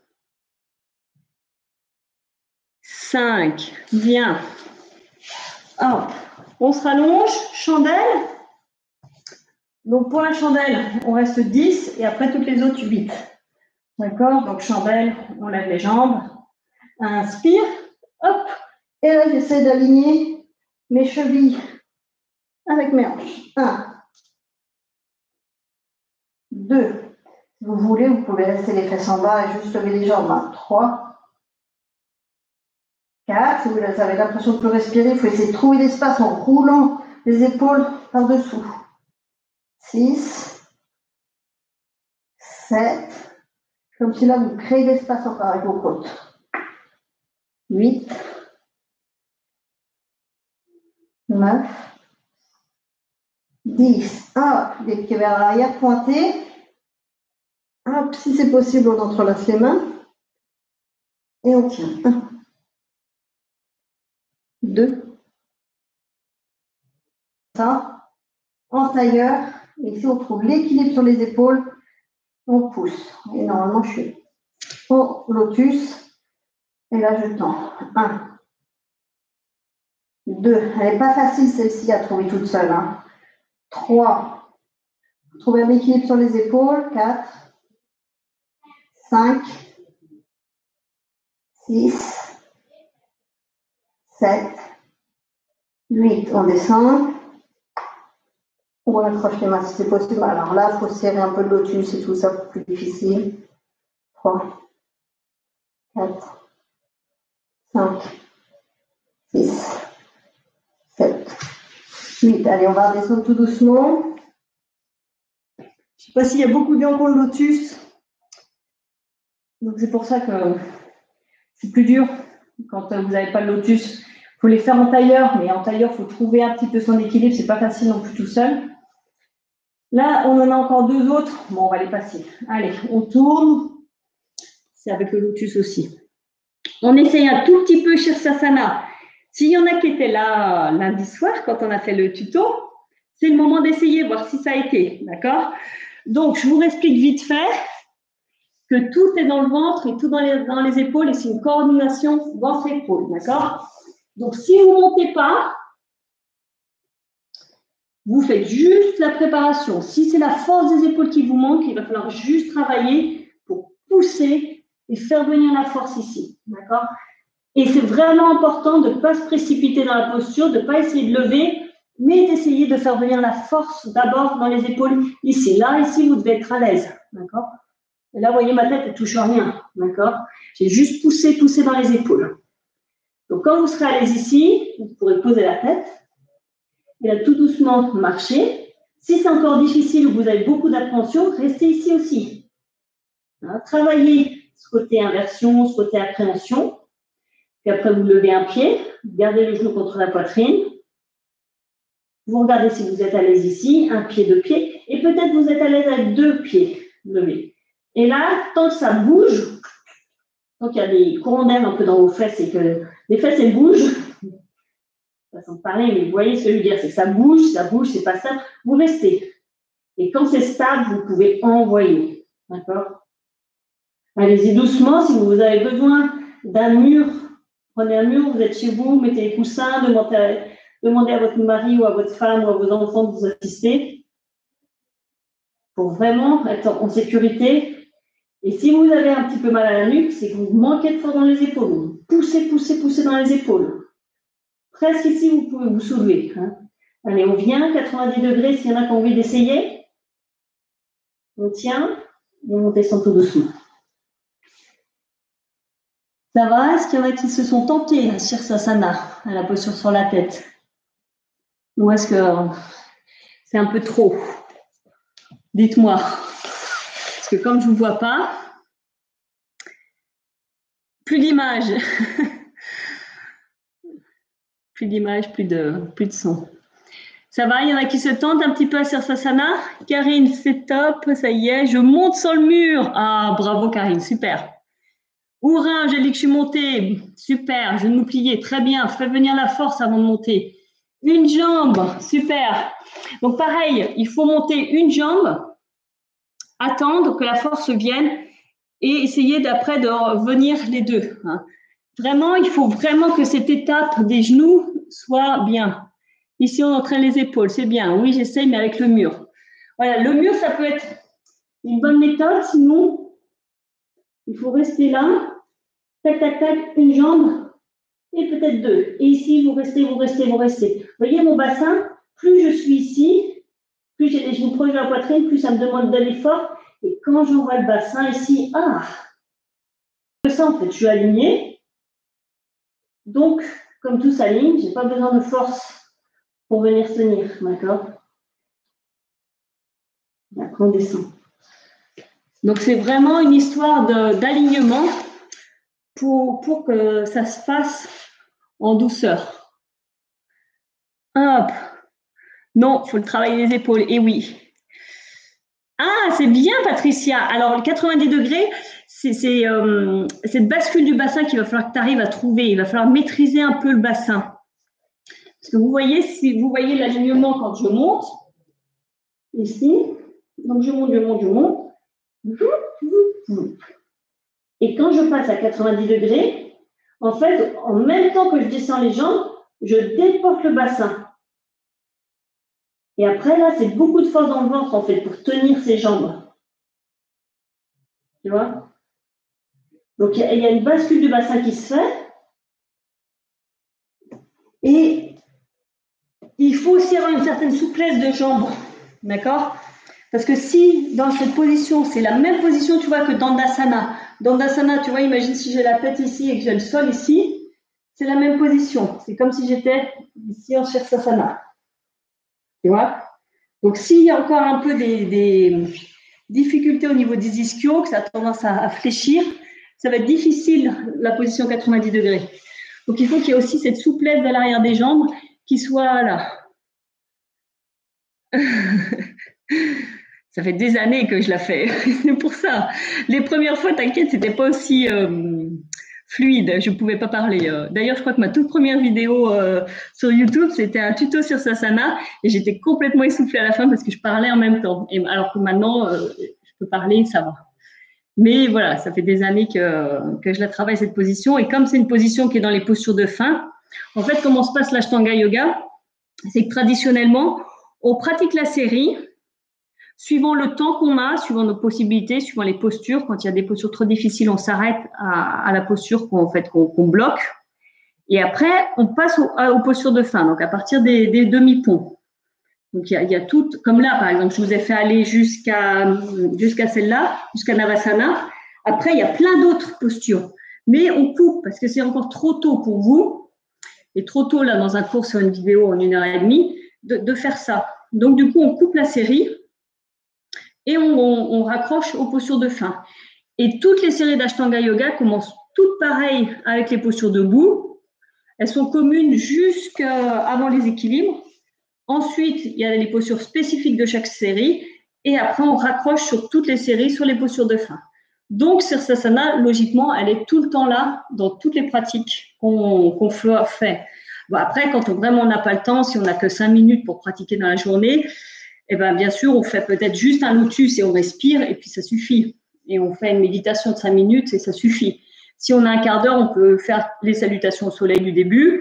cinq. Bien. Hop. On se rallonge. Chandelle. Donc pour la chandelle, on reste dix et après toutes les autres, huit. D'accord? Donc chandelle, on lève les jambes. Inspire. Hop. Et là, j'essaie d'aligner mes chevilles avec mes hanches. un. deux. Si vous voulez, vous pouvez rester les fesses en bas et juste lever les jambes. trois. quatre. Si vous avez l'impression de ne plus respirer, il faut essayer de trouver l'espace en roulant les épaules par-dessous. six. sept. Comme si là, vous créez de l'espace encore avec vos côtes. huit. neuf. dix. Hop, les pieds vers l'arrière pointés. Hop, si c'est possible, on entrelace les mains. Et on tient. un. deux. Ça. En tailleur. Et si on trouve l'équilibre sur les épaules, on pousse. Et normalement, je suis au lotus. Et là, je tends. un. deux. Elle n'est pas facile, celle-ci, à trouver toute seule. Hein. trois. Trouver un équilibre sur les épaules. quatre. cinq. six. sept. huit. On descend. On accroche les mains si c'est possible. Alors là, il faut serrer un peu le lotus et tout ça, plus difficile. trois. quatre. cinq. six. sept. huit. Allez, on va redescendre tout doucement. Je ne sais pas s'il y a beaucoup de gens qui ont le lotus. Donc c'est pour ça que c'est plus dur quand vous n'avez pas le lotus. Il faut les faire en tailleur, mais en tailleur, il faut trouver un petit peu son équilibre. C'est pas facile non plus tout seul. Là, on en a encore deux autres. Bon, on va les passer. Allez, on tourne. C'est avec le lotus aussi. On essaye un tout petit peu Shirsasana. S'il y en a qui étaient là lundi soir, quand on a fait le tuto, c'est le moment d'essayer, voir si ça a été. D'accord? Donc, je vous explique vite fait que tout est dans le ventre et tout dans les, dans les épaules et c'est une coordination ventre-épaule. D'accord? Donc, si vous ne montez pas, vous faites juste la préparation. Si c'est la force des épaules qui vous manque, il va falloir juste travailler pour pousser et faire venir la force ici. D'accord? Et c'est vraiment important de ne pas se précipiter dans la posture, de ne pas essayer de lever, mais d'essayer de faire venir la force d'abord dans les épaules ici. Là, ici, vous devez être à l'aise. D'accord? Et là, vous voyez, ma tête ne touche rien. D'accord? J'ai juste poussé, poussé dans les épaules. Donc, quand vous serez à l'aise ici, vous pourrez poser la tête. Et là, tout doucement, marcher. Si c'est encore difficile ou vous avez beaucoup d'appréhension, restez ici aussi. Hein, travaillez ce côté inversion, ce côté appréhension. Puis après, vous levez un pied, gardez le genou contre la poitrine. Vous regardez si vous êtes à l'aise ici, un pied, deux pieds. Et peut-être vous êtes à l'aise avec deux pieds levés. Et là, tant que ça bouge, tant qu'il y a des courants d'air un peu dans vos fesses et que les fesses, elles bougent, façon de parler, mais vous voyez ce que je veux dire, c'est que ça bouge, ça bouge, c'est pas ça, vous restez. Et quand c'est stable, vous pouvez envoyer. D'accord? Allez-y doucement, si vous avez besoin d'un mur, prenez un mur, vous êtes chez vous, mettez les coussins, demandez demandez à votre mari ou à votre femme ou à vos enfants de vous assister pour vraiment être en sécurité. Et si vous avez un petit peu mal à la nuque, c'est que vous manquez de force dans les épaules. Vous poussez, poussez, poussez dans les épaules. Presque ici, vous pouvez vous soulever. Hein. Allez, on vient, quatre-vingt-dix degrés, s'il y en a qui ont envie d'essayer. On tient, et on descend tout doucement. Ça va? Est-ce qu'il y en a qui se sont tentés à Sirsasana, à la posture sur la tête? Ou est-ce que c'est un peu trop? Dites-moi. Parce que comme je ne vous vois pas, plus d'image. Plus d'image, plus de, plus de son. Ça va? Il y en a qui se tentent un petit peu à Sirsasana? Karine, c'est top, ça y est, je monte sur le mur. Ah, bravo Karine, super. Ourin, j'ai dit que je suis montée. Super, genou plié, très bien. Fais venir la force avant de monter. Une jambe, super. Donc pareil, il faut monter une jambe, attendre que la force vienne et essayer d'après de revenir les deux. Hein. Vraiment, il faut vraiment que cette étape des genoux soit bien. Ici, on entraîne les épaules, c'est bien. Oui, j'essaye, mais avec le mur. Voilà, le mur, ça peut être une bonne méthode. Sinon, il faut rester là. Tac, tac, tac, une jambe et peut-être deux. Et ici, vous restez, vous restez, vous restez. Vous voyez mon bassin, plus je suis ici, plus j'ai les genoux proches de la poitrine, plus ça me demande d'aller fort. Et quand j'envoie le bassin ici, ah, ça en fait, je suis alignée. Donc, comme tout s'aligne, je n'ai pas besoin de force pour venir tenir, d'accord? Après, on descend. Donc, c'est vraiment une histoire d'alignement. Pour, pour que ça se passe en douceur. Hop. Non, il faut le travailler les épaules. Et oui. Ah, c'est bien, Patricia. Alors, le quatre-vingt-dix degrés, c'est euh, cette bascule du bassin qu'il va falloir que tu arrives à trouver. Il va falloir maîtriser un peu le bassin. Parce que vous voyez, si vous voyez l'alignement quand je monte, ici, donc je monte, je monte, je monte. Et quand je passe à quatre-vingt-dix degrés, en fait, en même temps que je descends les jambes, je déporte le bassin. Et après, là, c'est beaucoup de force dans le ventre, en fait, pour tenir ces jambes. Tu vois? Donc, il y, y a une bascule du bassin qui se fait. Et il faut aussi avoir une certaine souplesse de jambes. D'accord? Parce que si, dans cette position, c'est la même position, tu vois, que Dandasana. Dandasana, tu vois, imagine si j'ai la tête ici et que j'ai le sol ici, c'est la même position. C'est comme si j'étais ici en Sirsasana. Tu vois? Donc, s'il y a encore un peu des, des difficultés au niveau des ischios, que ça a tendance à, à fléchir, ça va être difficile, la position quatre-vingt-dix degrés. Donc, il faut qu'il y ait aussi cette souplesse à l'arrière des jambes qui soit là. Ça fait des années que je la fais. C'est pour ça. Les premières fois, t'inquiète, c'était pas aussi euh, fluide. Je pouvais pas parler. D'ailleurs, je crois que ma toute première vidéo euh, sur YouTube, c'était un tuto sur Sirsasana et j'étais complètement essoufflée à la fin parce que je parlais en même temps. Et alors que maintenant, euh, je peux parler, ça va. Mais voilà, ça fait des années que, que je la travaille, cette position. Et comme c'est une position qui est dans les postures de fin, en fait, comment se passe l'Ashtanga Yoga? C'est que traditionnellement, on pratique la série suivant le temps qu'on a, suivant nos possibilités, suivant les postures. Quand il y a des postures trop difficiles, on s'arrête à, à la posture qu'on en fait, qu'on qu'on bloque. Et après, on passe au, à, aux postures de fin, donc à partir des, des demi-ponts. Donc, il y a, il y a tout, comme là, par exemple, je vous ai fait aller jusqu'à jusqu'à celle-là, jusqu'à Navasana. Après, il y a plein d'autres postures. Mais on coupe parce que c'est encore trop tôt pour vous, et trop tôt, là, dans un cours sur une vidéo en une heure et demie, de, de faire ça. Donc, du coup, on coupe la série et on, on, on raccroche aux postures de fin. Et toutes les séries d'Ashtanga Yoga commencent toutes pareilles avec les postures debout. Elles sont communes jusqu'avant les équilibres. Ensuite, il y a les postures spécifiques de chaque série. Et après, on raccroche sur toutes les séries sur les postures de fin. Donc, Sirsasana, logiquement, elle est tout le temps là dans toutes les pratiques qu'on qu'on fait. Bon, après, quand on vraiment n'a pas le temps, si on n'a que cinq minutes pour pratiquer dans la journée, eh ben, bien sûr, on fait peut-être juste un lotus et on respire et puis ça suffit. Et on fait une méditation de cinq minutes et ça suffit. Si on a un quart d'heure, on peut faire les salutations au soleil du début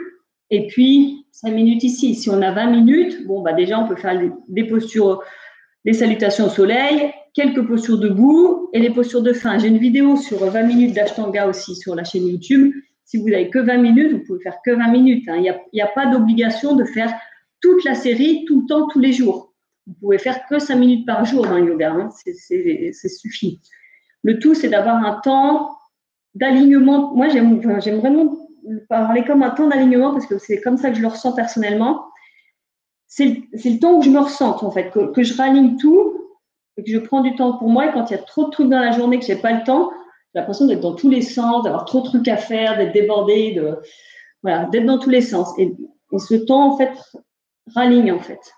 Et puis, cinq minutes ici. Si on a vingt minutes, bon, bah déjà, on peut faire des postures, des salutations au soleil, quelques postures debout et les postures de fin. J'ai une vidéo sur vingt minutes d'Ashtanga aussi sur la chaîne YouTube. Si vous n'avez que vingt minutes, vous pouvez faire que vingt minutes. Hein. Il n'y a, il y a pas d'obligation de faire toute la série, tout le temps, tous les jours. Vous pouvez faire que cinq minutes par jour dans le yoga. Hein. C'est suffit. Le tout, c'est d'avoir un temps d'alignement. Moi, j'aime enfin, j'aime vraiment parler comme un temps d'alignement parce que c'est comme ça que je le ressens personnellement. C'est le, le temps où je me ressente, en fait, que, que je raligne tout et que je prends du temps pour moi. Et quand il y a trop de trucs dans la journée, que je n'ai pas le temps, j'ai l'impression d'être dans tous les sens, d'avoir trop de trucs à faire, d'être débordée, de, voilà, d'être dans tous les sens. Et, et ce temps, en fait, raligne, en fait.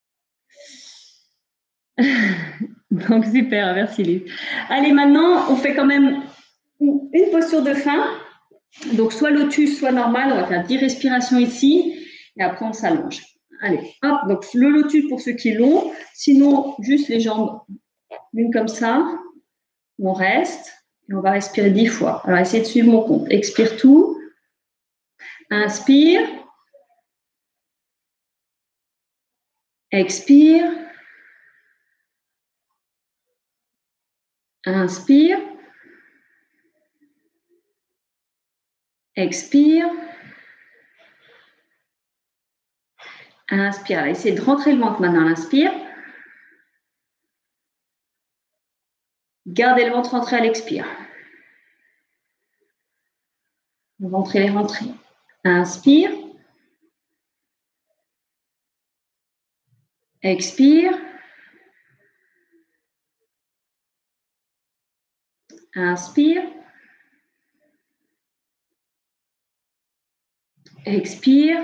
Donc, super, merci Lise. Allez, maintenant, on fait quand même une posture de fin. Donc, soit lotus, soit normal. On va faire dix respirations ici. Et après, on s'allonge. Allez, hop. Donc, le lotus pour ceux qui l'ont. Sinon, juste les jambes, l'une comme ça. On reste. Et on va respirer dix fois. Alors, essayez de suivre mon compte. Expire tout. Inspire. Expire. Inspire. Expire. Inspire. Essayez de rentrer le ventre maintenant. Inspire. Gardez le ventre rentré à l'expire. Rentrez les rentrées. Inspire. Expire. Inspire. Expire.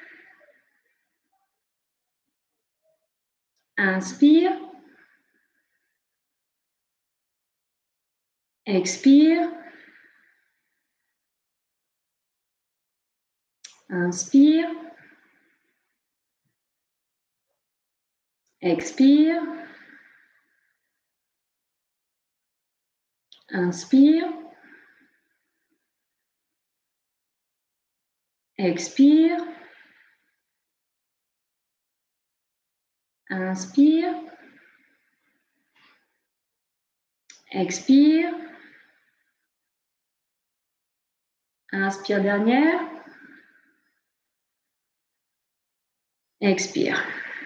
Inspire. Expire. Inspire. Expire. Inspire. Expire. Inspire. Expire. Inspire dernière. Expire.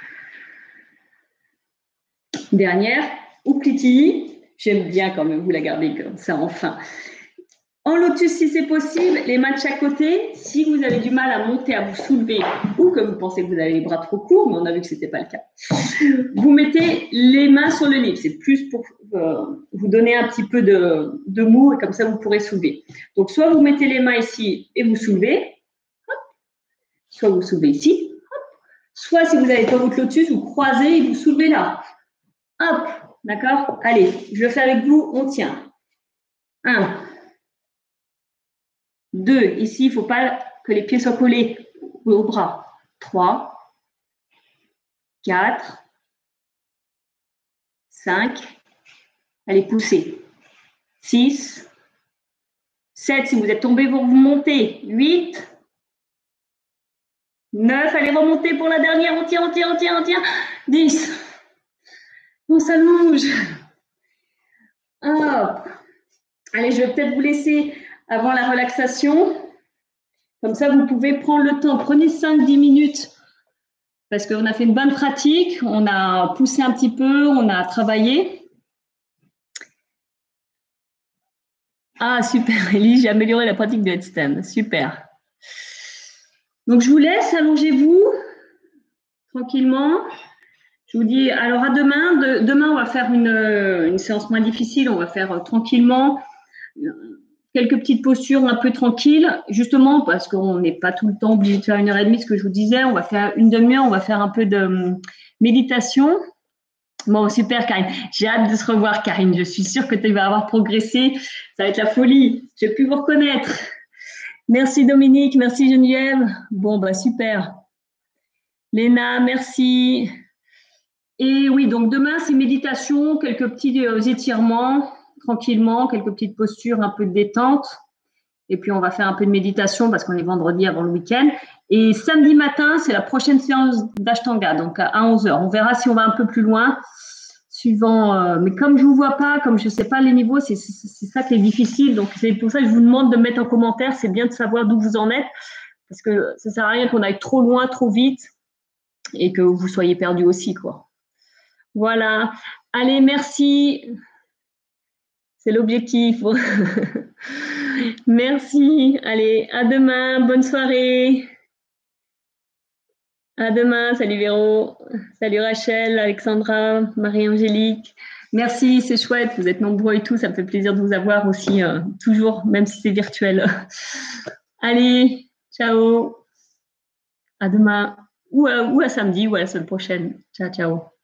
Dernière. Upliti. J'aime bien quand même vous la gardez comme ça enfin. En lotus, si c'est possible, les mains de chaque côté. Si vous avez du mal à monter, à vous soulever, ou que vous pensez que vous avez les bras trop courts, mais on a vu que ce n'était pas le cas, vous mettez les mains sur le livre. C'est plus pour euh, vous donner un petit peu de, de mou, et comme ça, vous pourrez soulever. Donc, soit vous mettez les mains ici et vous soulevez, hop, soit vous soulevez ici, hop, soit si vous n'avez pas votre lotus, vous croisez et vous soulevez là. Hop, d'accord? Allez, je le fais avec vous, on tient. Un. Deux, ici, il ne faut pas que les pieds soient collés au bras. Trois, quatre, cinq, allez, poussez. Six, sept, si vous êtes tombé, vous remontez. Huit, neuf, allez, remontez pour la dernière, on tient, on tient, on tient, on tient. Dix, on s'allonge. Hop. Allez, je vais peut-être vous laisser avant la relaxation. Comme ça, vous pouvez prendre le temps. Prenez cinq à dix minutes parce qu'on a fait une bonne pratique. On a poussé un petit peu, on a travaillé. Ah, super, Elise, j'ai amélioré la pratique de headstand. Super. Donc, je vous laisse. Allongez-vous tranquillement. Je vous dis, alors à demain. De, demain, on va faire une, une séance moins difficile. On va faire euh, tranquillement quelques petites postures un peu tranquilles, justement parce qu'on n'est pas tout le temps obligé de faire une heure et demie, ce que je vous disais. On va faire une demi-heure, on va faire un peu de méditation. Bon, super, Karine. J'ai hâte de se revoir, Karine. Je suis sûre que tu vas avoir progressé. Ça va être la folie. Je vais plus vous reconnaître. Merci, Dominique. Merci, Geneviève. Bon, bah, super. Léna, merci. Et oui, donc demain, c'est méditation, quelques petits euh, étirements, tranquillement, quelques petites postures, un peu de détente. Et puis, on va faire un peu de méditation parce qu'on est vendredi avant le week-end. Et samedi matin, c'est la prochaine séance d'Ashtanga, donc à onze heures. On verra si on va un peu plus loin, suivant. Euh, mais comme je ne vous vois pas, comme je ne sais pas les niveaux, c'est ça qui est difficile. Donc c'est pour ça que je vous demande de mettre en commentaire. C'est bien de savoir d'où vous en êtes, parce que ça ne sert à rien qu'on aille trop loin, trop vite, et que vous soyez perdu aussi, quoi. Voilà. Allez, merci. C'est l'objectif. Merci. Allez, à demain. Bonne soirée. À demain. Salut Véro. Salut Rachel, Alexandra, Marie-Angélique. Merci, c'est chouette. Vous êtes nombreux et tout. Ça me fait plaisir de vous avoir aussi, euh, toujours, même si c'est virtuel. Allez, ciao. À demain. Ou à, ou à samedi ou à la semaine prochaine. Ciao, ciao.